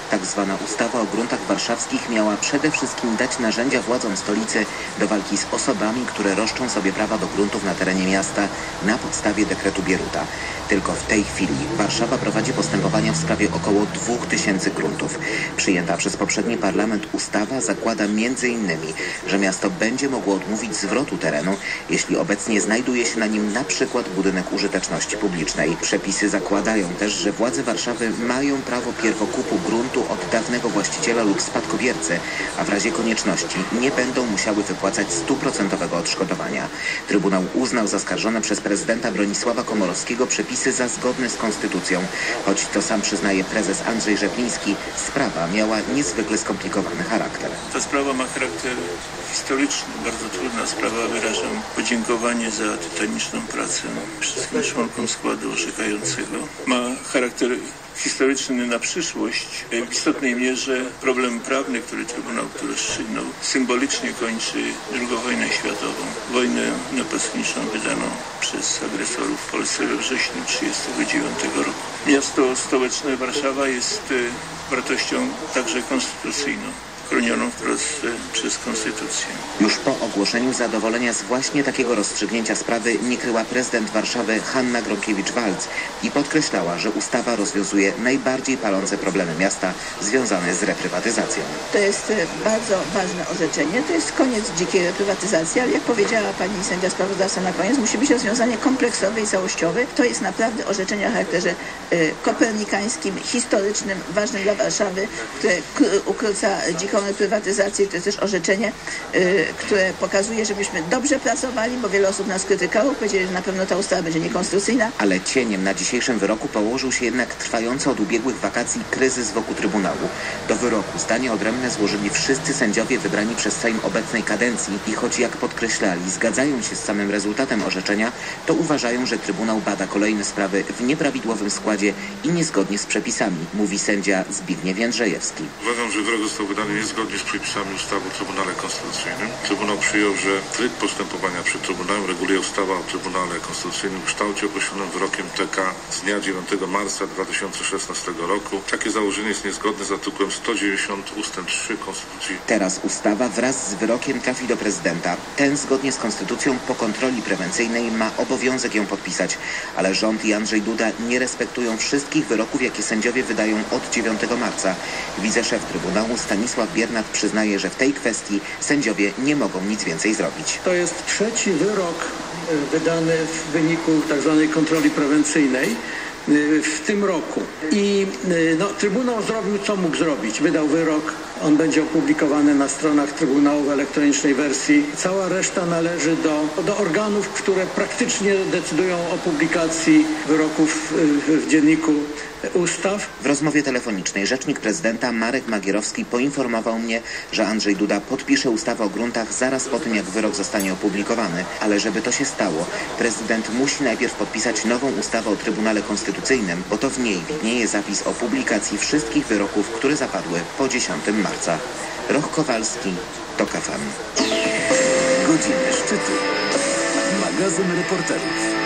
Tak zwana ustawa o gruntach warszawskich miała przede wszystkim dać narzędzia władzom stolicy do walki z osobami, które roszczą sobie prawa do gruntów na terenie miasta na podstawie dekretu Bieruta. Tylko w tej chwili Warszawa prowadzi postępowania w sprawie około dwóch tysięcy gruntów. Przyjęta przez poprzedni parlament ustawa zakłada między innymi, że miasto będzie mogło odmówić zwrotu terenu, jeśli obecnie znajduje się na nim na przykład budynek użyteczności publicznej. Przepisy zakładają też, że władze Warszawy mają prawo pierwokupu gruntu od dawnego właściciela lub spadkobiercy, a w razie konieczności nie będą musiały wypłacać stuprocentowego odszkodowania. Trybunał uznał zaskarżone przez prezydenta Bronisława Komorowskiego przepisy za zgodne z konstytucją. Choć to sam przyznaje prezes Andrzej Rzepliński, sprawa miała niezwykle skomplikowany charakter. Ta sprawa ma charakter historyczny, bardzo trudna sprawa. Wyrażam podziękowanie za tytaniczną pracę wszystkim członkom składu orzekającego. Ma charakter historyczny na przyszłość. W istotnej mierze problem prawny, który Trybunał tu rozstrzygnął, symbolicznie kończy drugą wojnę światową. Wojnę napastniczą wydaną przez agresorów w Polsce we wrześniu tysiąc dziewięćset trzydziestego dziewiątego roku. Miasto stołeczne Warszawa jest wartością także konstytucyjną, chronioną wprost przez konstytucję. Już po ogłoszeniu zadowolenia z właśnie takiego rozstrzygnięcia sprawy nie kryła prezydent Warszawy Hanna Gronkiewicz-Waltz i podkreślała, że ustawa rozwiązuje najbardziej palące problemy miasta związane z reprywatyzacją. To jest bardzo ważne orzeczenie, to jest koniec dzikiej reprywatyzacji, ale jak powiedziała pani sędzia sprawozdawca na koniec, musi być rozwiązanie kompleksowe i całościowe. To jest naprawdę orzeczenie o charakterze y, kopernikańskim, historycznym, ważnym dla Warszawy, które ukróca dziką reprywatyzację. To jest też orzeczenie, y, które pokazuje, żebyśmy dobrze pracowali, bo wiele osób nas krytykowało, powiedzieli, że na pewno ta ustawa będzie niekonstytucyjna. Ale cieniem na dzisiejszym wyroku położył się jednak trwający od ubiegłych wakacji kryzys wokół Trybunału. Do wyroku zdanie odrębne złożyli wszyscy sędziowie wybrani przez Sejm obecnej kadencji i choć jak podkreślali, zgadzają się z samym rezultatem orzeczenia, to uważają, że Trybunał bada kolejne sprawy w nieprawidłowym składzie i niezgodnie z przepisami, mówi sędzia Zbigniew Jędrzejewski. Uważam, że wyrok został wydany niezgodnie z przepisami ustawy o Trybunale Konstytucyjnym. Trybunał przyjął, że tryb postępowania przed Trybunałem reguluje ustawa o Trybunale Konstytucyjnym w kształcie określonym wyrokiem T K z dnia dziewiątego marca dwa tysiące szesnastego roku. Takie założenie jest niezgodne z artykułem sto dziewięćdziesiątym ustęp trzy Konstytucji. Teraz ustawa wraz z wyrokiem trafi do prezydenta. Ten zgodnie z konstytucją po kontroli prewencyjnej ma obowiązek ją podpisać, ale rząd i Andrzej Duda nie respektują wszystkich wyroków, jakie sędziowie wydają od dziewiątego marca. Wiceszef Trybunału Stanisław Biernat przyznaje, że w tej kwestii sędziowie nie mogą nic więcej zrobić. To jest trzeci wyrok wydany w wyniku tzw. kontroli prewencyjnej w tym roku. I no, Trybunał zrobił, co mógł zrobić. Wydał wyrok, on będzie opublikowany na stronach Trybunału w elektronicznej wersji. Cała reszta należy do, do organów, które praktycznie decydują o publikacji wyroków w Dzienniku Ustaw. W rozmowie telefonicznej rzecznik prezydenta Marek Magierowski poinformował mnie, że Andrzej Duda podpisze ustawę o gruntach zaraz po tym, jak wyrok zostanie opublikowany. Ale żeby to się stało, prezydent musi najpierw podpisać nową ustawę o Trybunale Konstytucyjnym, bo to w niej widnieje zapis o publikacji wszystkich wyroków, które zapadły po dziesiątego marca. Roch Kowalski, TOK F M. Godziny szczytu. Magazyn reporterów.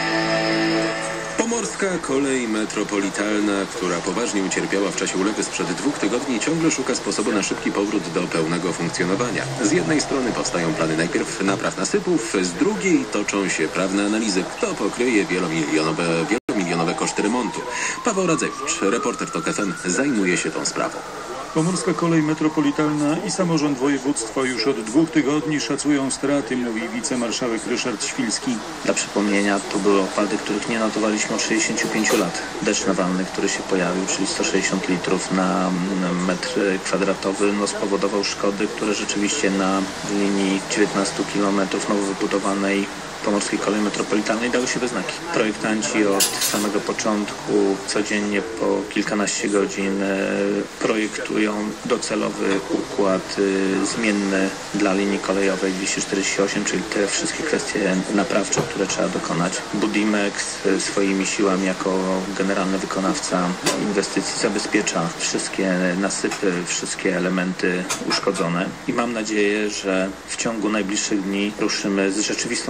Pomorska Kolej Metropolitalna, która poważnie ucierpiała w czasie ulewy sprzed dwóch tygodni, ciągle szuka sposobu na szybki powrót do pełnego funkcjonowania. Z jednej strony powstają plany najpierw napraw nasypów, z drugiej toczą się prawne analizy, kto pokryje wielomilionowe, wielomilionowe koszty remontu. Paweł Radzewicz, reporter TOK F M, zajmuje się tą sprawą. Pomorska Kolej Metropolitalna i samorząd województwa już od dwóch tygodni szacują straty, mówi wicemarszałek Ryszard Świlski. Dla przypomnienia, to były opady, których nie notowaliśmy od sześćdziesięciu pięciu lat. Deszcz nawalny, który się pojawił, czyli sto sześćdziesiąt litrów na metr kwadratowy, no, spowodował szkody, które rzeczywiście na linii dziewiętnastu kilometrów nowo wybudowanej Pomorskiej Kolei Metropolitalnej dały się we znaki. Projektanci od samego początku codziennie po kilkanaście godzin projektują docelowy układ zmienny dla linii kolejowej dwieście czterdzieści osiem, czyli te wszystkie kwestie naprawcze, które trzeba dokonać. Budimex swoimi siłami jako generalny wykonawca inwestycji zabezpiecza wszystkie nasypy, wszystkie elementy uszkodzone i mam nadzieję, że w ciągu najbliższych dni ruszymy z rzeczywistą naprawą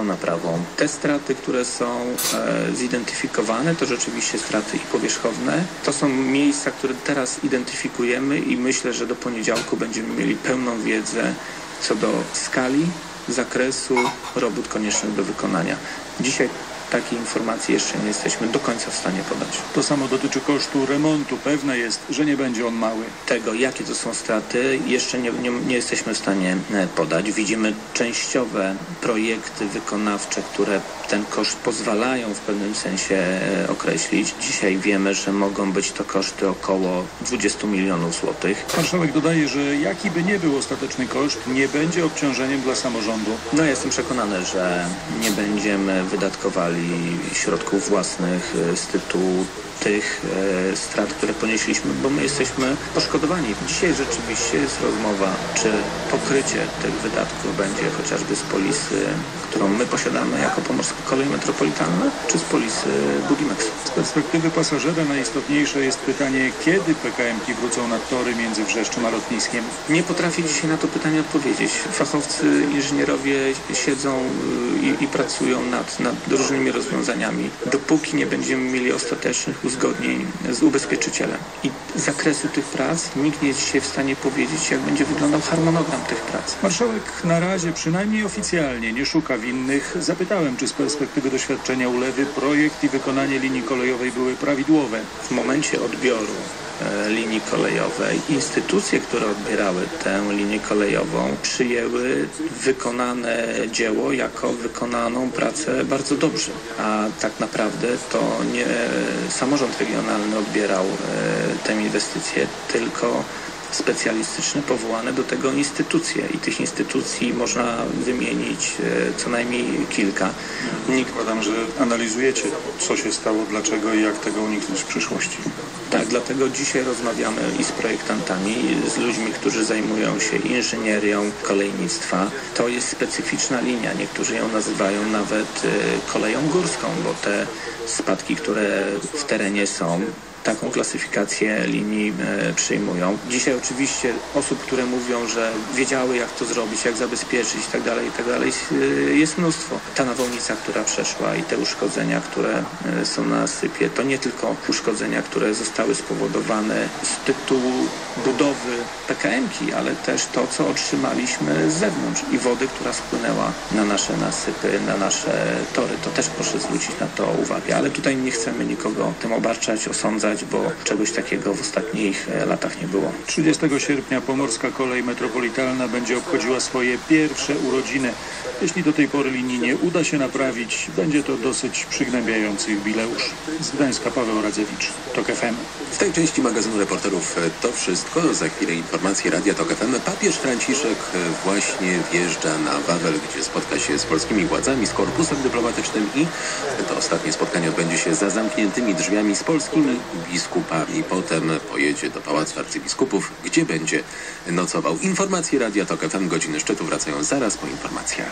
drogową. Te straty, które są e, zidentyfikowane, to rzeczywiście straty i powierzchowne. To są miejsca, które teraz identyfikujemy i myślę, że do poniedziałku będziemy mieli pełną wiedzę co do skali, zakresu robót koniecznych do wykonania. Dzisiaj takiej informacji jeszcze nie jesteśmy do końca w stanie podać. To samo dotyczy kosztu remontu. Pewne jest, że nie będzie on mały. Tego, jakie to są straty, jeszcze nie, nie, nie jesteśmy w stanie podać. Widzimy częściowe projekty wykonawcze, które ten koszt pozwalają w pewnym sensie określić. Dzisiaj wiemy, że mogą być to koszty około dwadzieścia milionów złotych. Marszałek dodaje, że jaki by nie był ostateczny koszt, nie będzie obciążeniem dla samorządu. No ja jestem przekonany, że nie będziemy wydatkowali środków własnych z tytułu tych e, strat, które ponieśliśmy, bo my jesteśmy poszkodowani. Dzisiaj rzeczywiście jest rozmowa, czy pokrycie tych wydatków będzie chociażby z polisy, którą my posiadamy jako Pomorska Kolej Metropolitalna, czy z polisy Budimexu. Z perspektywy pasażera najistotniejsze jest pytanie, kiedy P K M-ki wrócą na tory między Wrzeszczem a lotniskiem? Nie potrafię dzisiaj na to pytanie odpowiedzieć. Fachowcy, inżynierowie siedzą i, i pracują nad, nad różnymi rozwiązaniami. Dopóki nie będziemy mieli ostatecznych uzgodnień z ubezpieczycielem i zakresu tych prac, nikt nie jest dzisiaj w stanie powiedzieć, jak będzie wyglądał harmonogram tych prac. Marszałek na razie, przynajmniej oficjalnie, nie szuka winnych. Zapytałem, czy z perspektywy doświadczenia ulewy projekt i wykonanie linii kolejowej były prawidłowe. W momencie odbioru e, linii kolejowej instytucje, które odbierały tę linię kolejową, przyjęły wykonane dzieło jako wykonaną pracę bardzo dobrze. A tak naprawdę to nie samorząd regionalny odbierał e, tę inwestycję, tylko specjalistyczne powołane do tego instytucje i tych instytucji można wymienić e, co najmniej kilka. Nikt Zakładam, że analizujecie, co się stało, dlaczego i jak tego uniknąć w przyszłości. Tak, dlatego dzisiaj rozmawiamy i z projektantami, i z ludźmi, którzy zajmują się inżynierią kolejnictwa. To jest specyficzna linia, niektórzy ją nazywają nawet e, koleją górską, bo te spadki, które w terenie są, taką klasyfikację linii e, przyjmują. Dzisiaj oczywiście osób, które mówią, że wiedziały, jak to zrobić, jak zabezpieczyć i tak dalej, i tak dalej, jest mnóstwo. Ta nawałnica, która przeszła i te uszkodzenia, które e, są na nasypie, to nie tylko uszkodzenia, które zostały spowodowane z tytułu budowy P K M-ki, ale też to, co otrzymaliśmy z zewnątrz i wody, która spłynęła na nasze nasypy, na nasze tory. To też proszę zwrócić na to uwagę, ale tutaj nie chcemy nikogo tym obarczać, osądzać, bo czegoś takiego w ostatnich latach nie było. trzydziestego sierpnia Pomorska Kolej Metropolitalna będzie obchodziła swoje pierwsze urodziny. Jeśli do tej pory linii nie uda się naprawić, będzie to dosyć przygnębiający jubileusz. Z Gdańska Paweł Radzewicz, TOK F M. W tej części magazynu reporterów to wszystko. Za chwilę informacje Radia TOK F M. Papież Franciszek właśnie wjeżdża na Wawel, gdzie spotka się z polskimi władzami, z korpusem dyplomatycznym i to ostatnie spotkanie odbędzie się za zamkniętymi drzwiami z polskimi biskupami. Potem pojedzie do Pałacu Arcybiskupów, gdzie będzie nocował. Informacje Radia TOK F M. Godziny szczytu wracają zaraz po informacjach.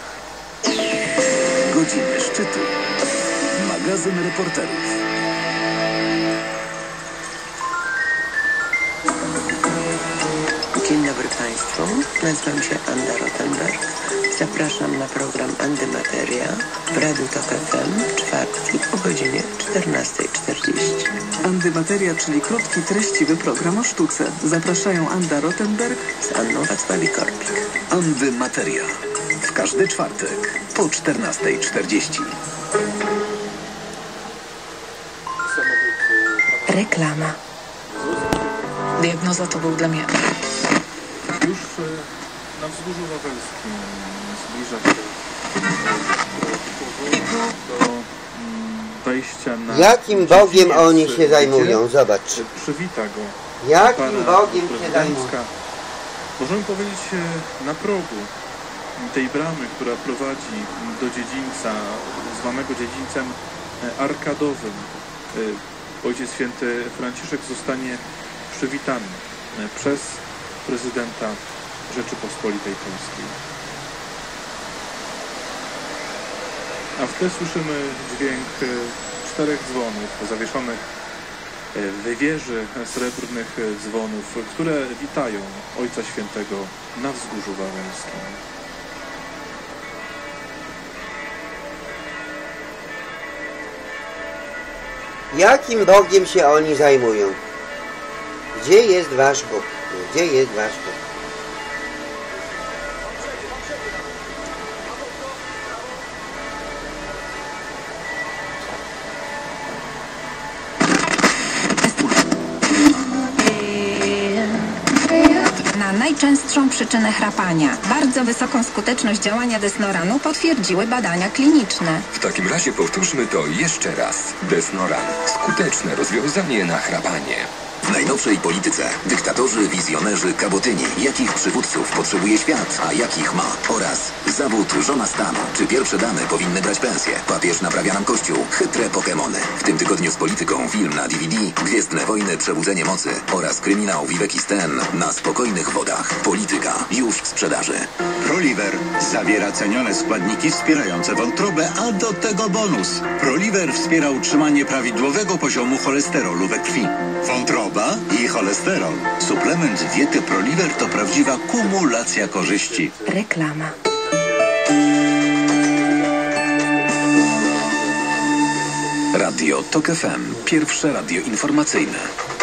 Godziny szczytu. Magazyn reporterów. Dzień dobry Państwu. Nazywam się Anda Rottenberg. Zapraszam na program Antymateria w Radiu TOK F M czwartki o godzinie czternastej czterdzieści. Antymateria, czyli krótki, treściwy program o sztuce. Zapraszają Anda Rottenberg z Anną Wacławik-Korpik. Antymateria. W każdy czwartek po czternastej czterdzieści. Reklama. Diagnoza to był dla mnie. Już na wzgórzu wawelskim zbliża się do wejścia na... Jakim Bogiem oni się zajmują? Zobacz. Przywita go. Jakim Bogiem się zajmują? Możemy powiedzieć na progu tej bramy, która prowadzi do dziedzińca, zwanego dziedzińcem arkadowym. Ojciec Święty Franciszek zostanie przywitany przez prezydenta Rzeczypospolitej Polskiej. A w tle słyszymy dźwięk czterech dzwonów zawieszonych w wieży srebrnych dzwonów, które witają Ojca Świętego na wzgórzu wawelskim. Jakim Bogiem się oni zajmują? Gdzie jest wasz Bóg? Gdzie jest wasz Bóg? Na najczęstszą przyczynę chrapania, bardzo wysoką skuteczność działania Desnoranu potwierdziły badania kliniczne. W takim razie powtórzmy to jeszcze raz. Desnoran. Skuteczne rozwiązanie na chrapanie. W najnowszej polityce dyktatorzy, wizjonerzy, kabotyni. Jakich przywódców potrzebuje świat, a jakich ma? Oraz zawód żona stanu. Czy pierwsze damy powinny brać pensję? Papież naprawia nam kościół. Chytre Pokemony. W tym tygodniu z polityką film na D V D. Gwiezdne wojny, przebudzenie mocy. Oraz kryminał Vivek i Sten na spokojnych wodach. Polityka już w sprzedaży. Proliver zawiera cenione składniki wspierające wątrobę, a do tego bonus. Proliver wspiera utrzymanie prawidłowego poziomu cholesterolu we krwi. Wątroba i cholesterol. Suplement diety Proliver to prawdziwa kumulacja korzyści. Reklama. Radio Tok F M. Pierwsze radio informacyjne.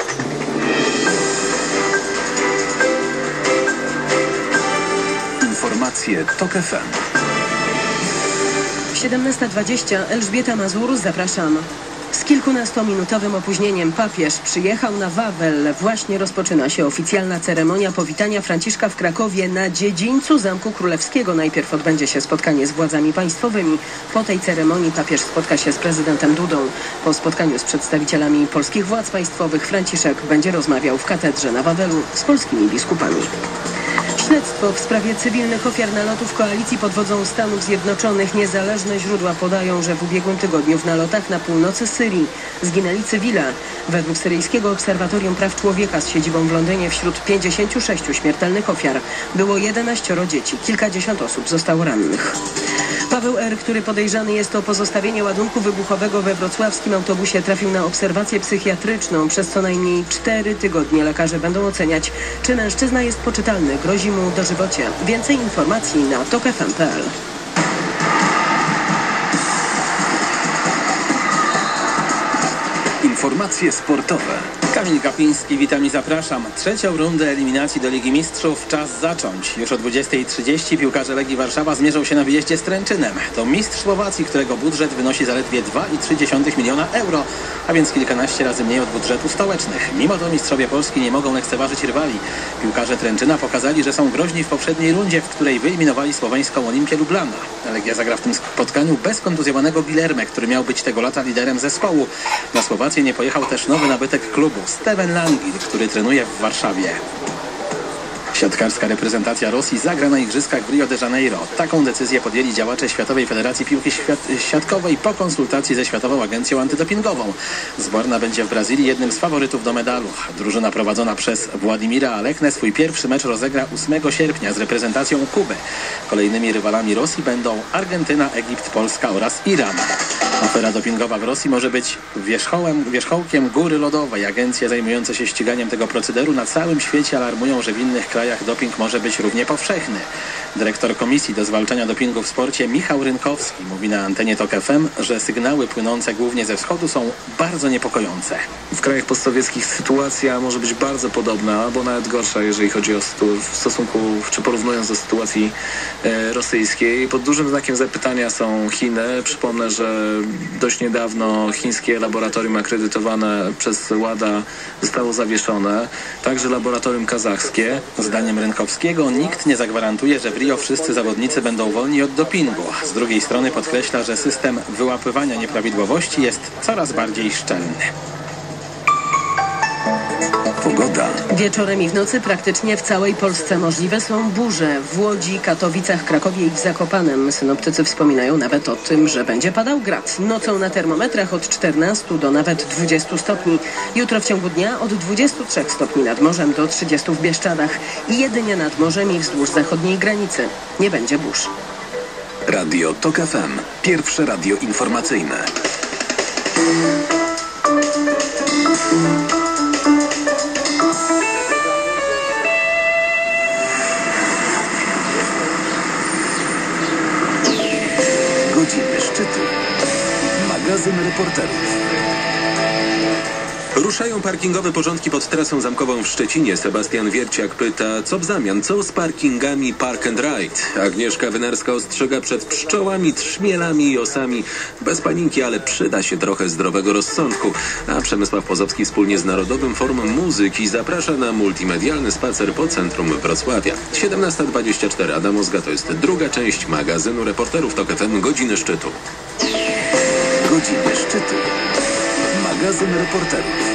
Informacje Tok F M. siedemnasta dwadzieścia. Elżbieta Mazur, zapraszam. Z kilkunastominutowym opóźnieniem papież przyjechał na Wawel. Właśnie rozpoczyna się oficjalna ceremonia powitania Franciszka w Krakowie na dziedzińcu Zamku Królewskiego. Najpierw odbędzie się spotkanie z władzami państwowymi. Po tej ceremonii papież spotka się z prezydentem Dudą. Po spotkaniu z przedstawicielami polskich władz państwowych Franciszek będzie rozmawiał w katedrze na Wawelu z polskimi biskupami. Śledztwo w sprawie cywilnych ofiar nalotów koalicji pod wodzą Stanów Zjednoczonych. Niezależne źródła podają, że w ubiegłym tygodniu w nalotach na północy Syrii zginęli cywile. Według Syryjskiego Obserwatorium Praw Człowieka z siedzibą w Londynie wśród pięćdziesięciu sześciu śmiertelnych ofiar było jedenaścioro dzieci. Kilkadziesiąt osób zostało rannych. Paweł R., który podejrzany jest o pozostawienie ładunku wybuchowego we wrocławskim autobusie, trafił na obserwację psychiatryczną. Przez co najmniej cztery tygodnie lekarze będą oceniać, czy mężczyzna jest poczytalny. Grozi mu dożywocie. Więcej informacji na tok f m kropka p l. Informacje sportowe. Kamil Kapiński, witam i zapraszam. Trzecią rundę eliminacji do Ligi Mistrzów czas zacząć. Już o dwudziestej trzydzieści piłkarze Legii Warszawa zmierzą się na wyjeździe z Tręczynem. To mistrz Słowacji, którego budżet wynosi zaledwie dwa i trzy dziesiąte miliona euro, a więc kilkanaście razy mniej od budżetu stołecznych. Mimo to mistrzowie Polski nie mogą lekceważyć rywali. Piłkarze Tręczyna pokazali, że są groźni w poprzedniej rundzie, w której wyeliminowali słoweńską Olimpię Lublana. Legia zagra w tym spotkaniu bez kontuzjowanego Guilherme, który miał być tego lata liderem zespołu. Na Słowację nie pojechał też nowy nabytek klubu, Steven Langil, który trenuje w Warszawie. Siatkarska reprezentacja Rosji zagra na igrzyskach w Rio de Janeiro. Taką decyzję podjęli działacze Światowej Federacji Piłki Świat Siatkowej po konsultacji ze Światową Agencją Antydopingową. Zborna będzie w Brazylii jednym z faworytów do medalu. Drużyna prowadzona przez Władimira Alechnę swój pierwszy mecz rozegra ósmego sierpnia z reprezentacją Kuby. Kolejnymi rywalami Rosji będą Argentyna, Egipt, Polska oraz Iran. Afera dopingowa w Rosji może być wierzchołem, wierzchołkiem góry lodowej. Agencje zajmujące się ściganiem tego procederu na całym świecie alarmują, że w innych krajach doping może być równie powszechny. Dyrektor Komisji do Zwalczania Dopingu w Sporcie Michał Rynkowski mówi na antenie Tok F M, że sygnały płynące głównie ze wschodu są bardzo niepokojące. W krajach postsowieckich sytuacja może być bardzo podobna, albo nawet gorsza, jeżeli chodzi o sytu- w stosunku, czy porównując do sytuacji e, rosyjskiej. Pod dużym znakiem zapytania są Chiny. Przypomnę, że dość niedawno chińskie laboratorium akredytowane przez WADA zostało zawieszone. Także laboratorium kazachskie. Zdaniem Rynkowskiego nikt nie zagwarantuje, że w Rio wszyscy zawodnicy będą wolni od dopingu. Z drugiej strony podkreśla, że system wyłapywania nieprawidłowości jest coraz bardziej szczelny. Pogoda. Wieczorem i w nocy praktycznie w całej Polsce możliwe są burze. W Łodzi, Katowicach, Krakowie i w Zakopanem. Synoptycy wspominają nawet o tym, że będzie padał grad. Nocą na termometrach od czternastu do nawet dwudziestu stopni. Jutro w ciągu dnia od dwudziestu trzech stopni nad morzem do trzydziestu w Bieszczadach. I jedynie nad morzem i wzdłuż zachodniej granicy. Nie będzie burz. Radio Tok F M. Pierwsze radio informacyjne. Godziny szczytu. Magazyn reporterów. Ruszają parkingowe porządki pod trasą zamkową w Szczecinie. Sebastian Wierciak pyta, co w zamian, co z parkingami Park and Ride? Agnieszka Wynarska ostrzega przed pszczołami, trzmielami i osami. Bez paniki, ale przyda się trochę zdrowego rozsądku. A Przemysław Pozowski wspólnie z Narodowym Forum Muzyki zaprasza na multimedialny spacer po centrum Wrocławia. siedemnasta dwadzieścia cztery. Adam Ozga, to jest druga część magazynu Reporterów TOK F M Godziny Szczytu. Godziny Szczytu. Magazyn Reporterów.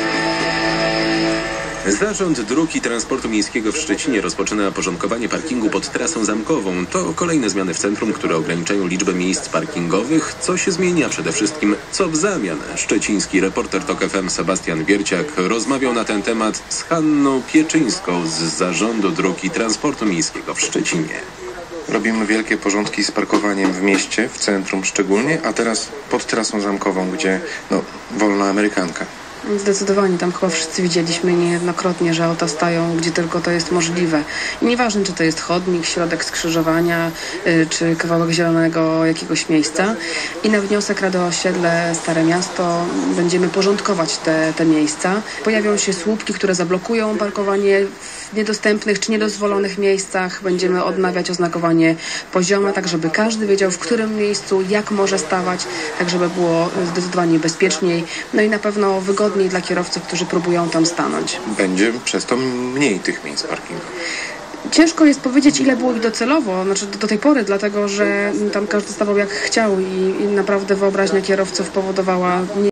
Zarząd Dróg i Transportu Miejskiego w Szczecinie rozpoczyna porządkowanie parkingu pod trasą zamkową. To kolejne zmiany w centrum, które ograniczają liczbę miejsc parkingowych. Co się zmienia? Przede wszystkim co w zamian? Szczeciński reporter TOK F M Sebastian Wierciak rozmawiał na ten temat z Hanną Pieczyńską z Zarządu Dróg i Transportu Miejskiego w Szczecinie. Robimy wielkie porządki z parkowaniem w mieście, w centrum szczególnie, a teraz pod trasą zamkową, gdzie no, wolna amerykanka. Zdecydowanie, tam chyba wszyscy widzieliśmy niejednokrotnie, że auta stają, gdzie tylko to jest możliwe. I nieważne, czy to jest chodnik, środek skrzyżowania, y, czy kawałek zielonego jakiegoś miejsca. I na wniosek Rady Osiedle Stare Miasto będziemy porządkować te, te miejsca. Pojawią się słupki, które zablokują parkowanie w niedostępnych czy niedozwolonych miejscach. Będziemy odnawiać oznakowanie poziome, tak żeby każdy wiedział, w którym miejscu, jak może stawać, tak żeby było zdecydowanie bezpieczniej. No i na pewno wygodniej dla kierowców, którzy próbują tam stanąć. Będzie przez to mniej tych miejsc parkingowych. Ciężko jest powiedzieć, ile było ich docelowo, znaczy do tej pory, dlatego że tam każdy stawał jak chciał i, i naprawdę wyobraźnia kierowców powodowała nie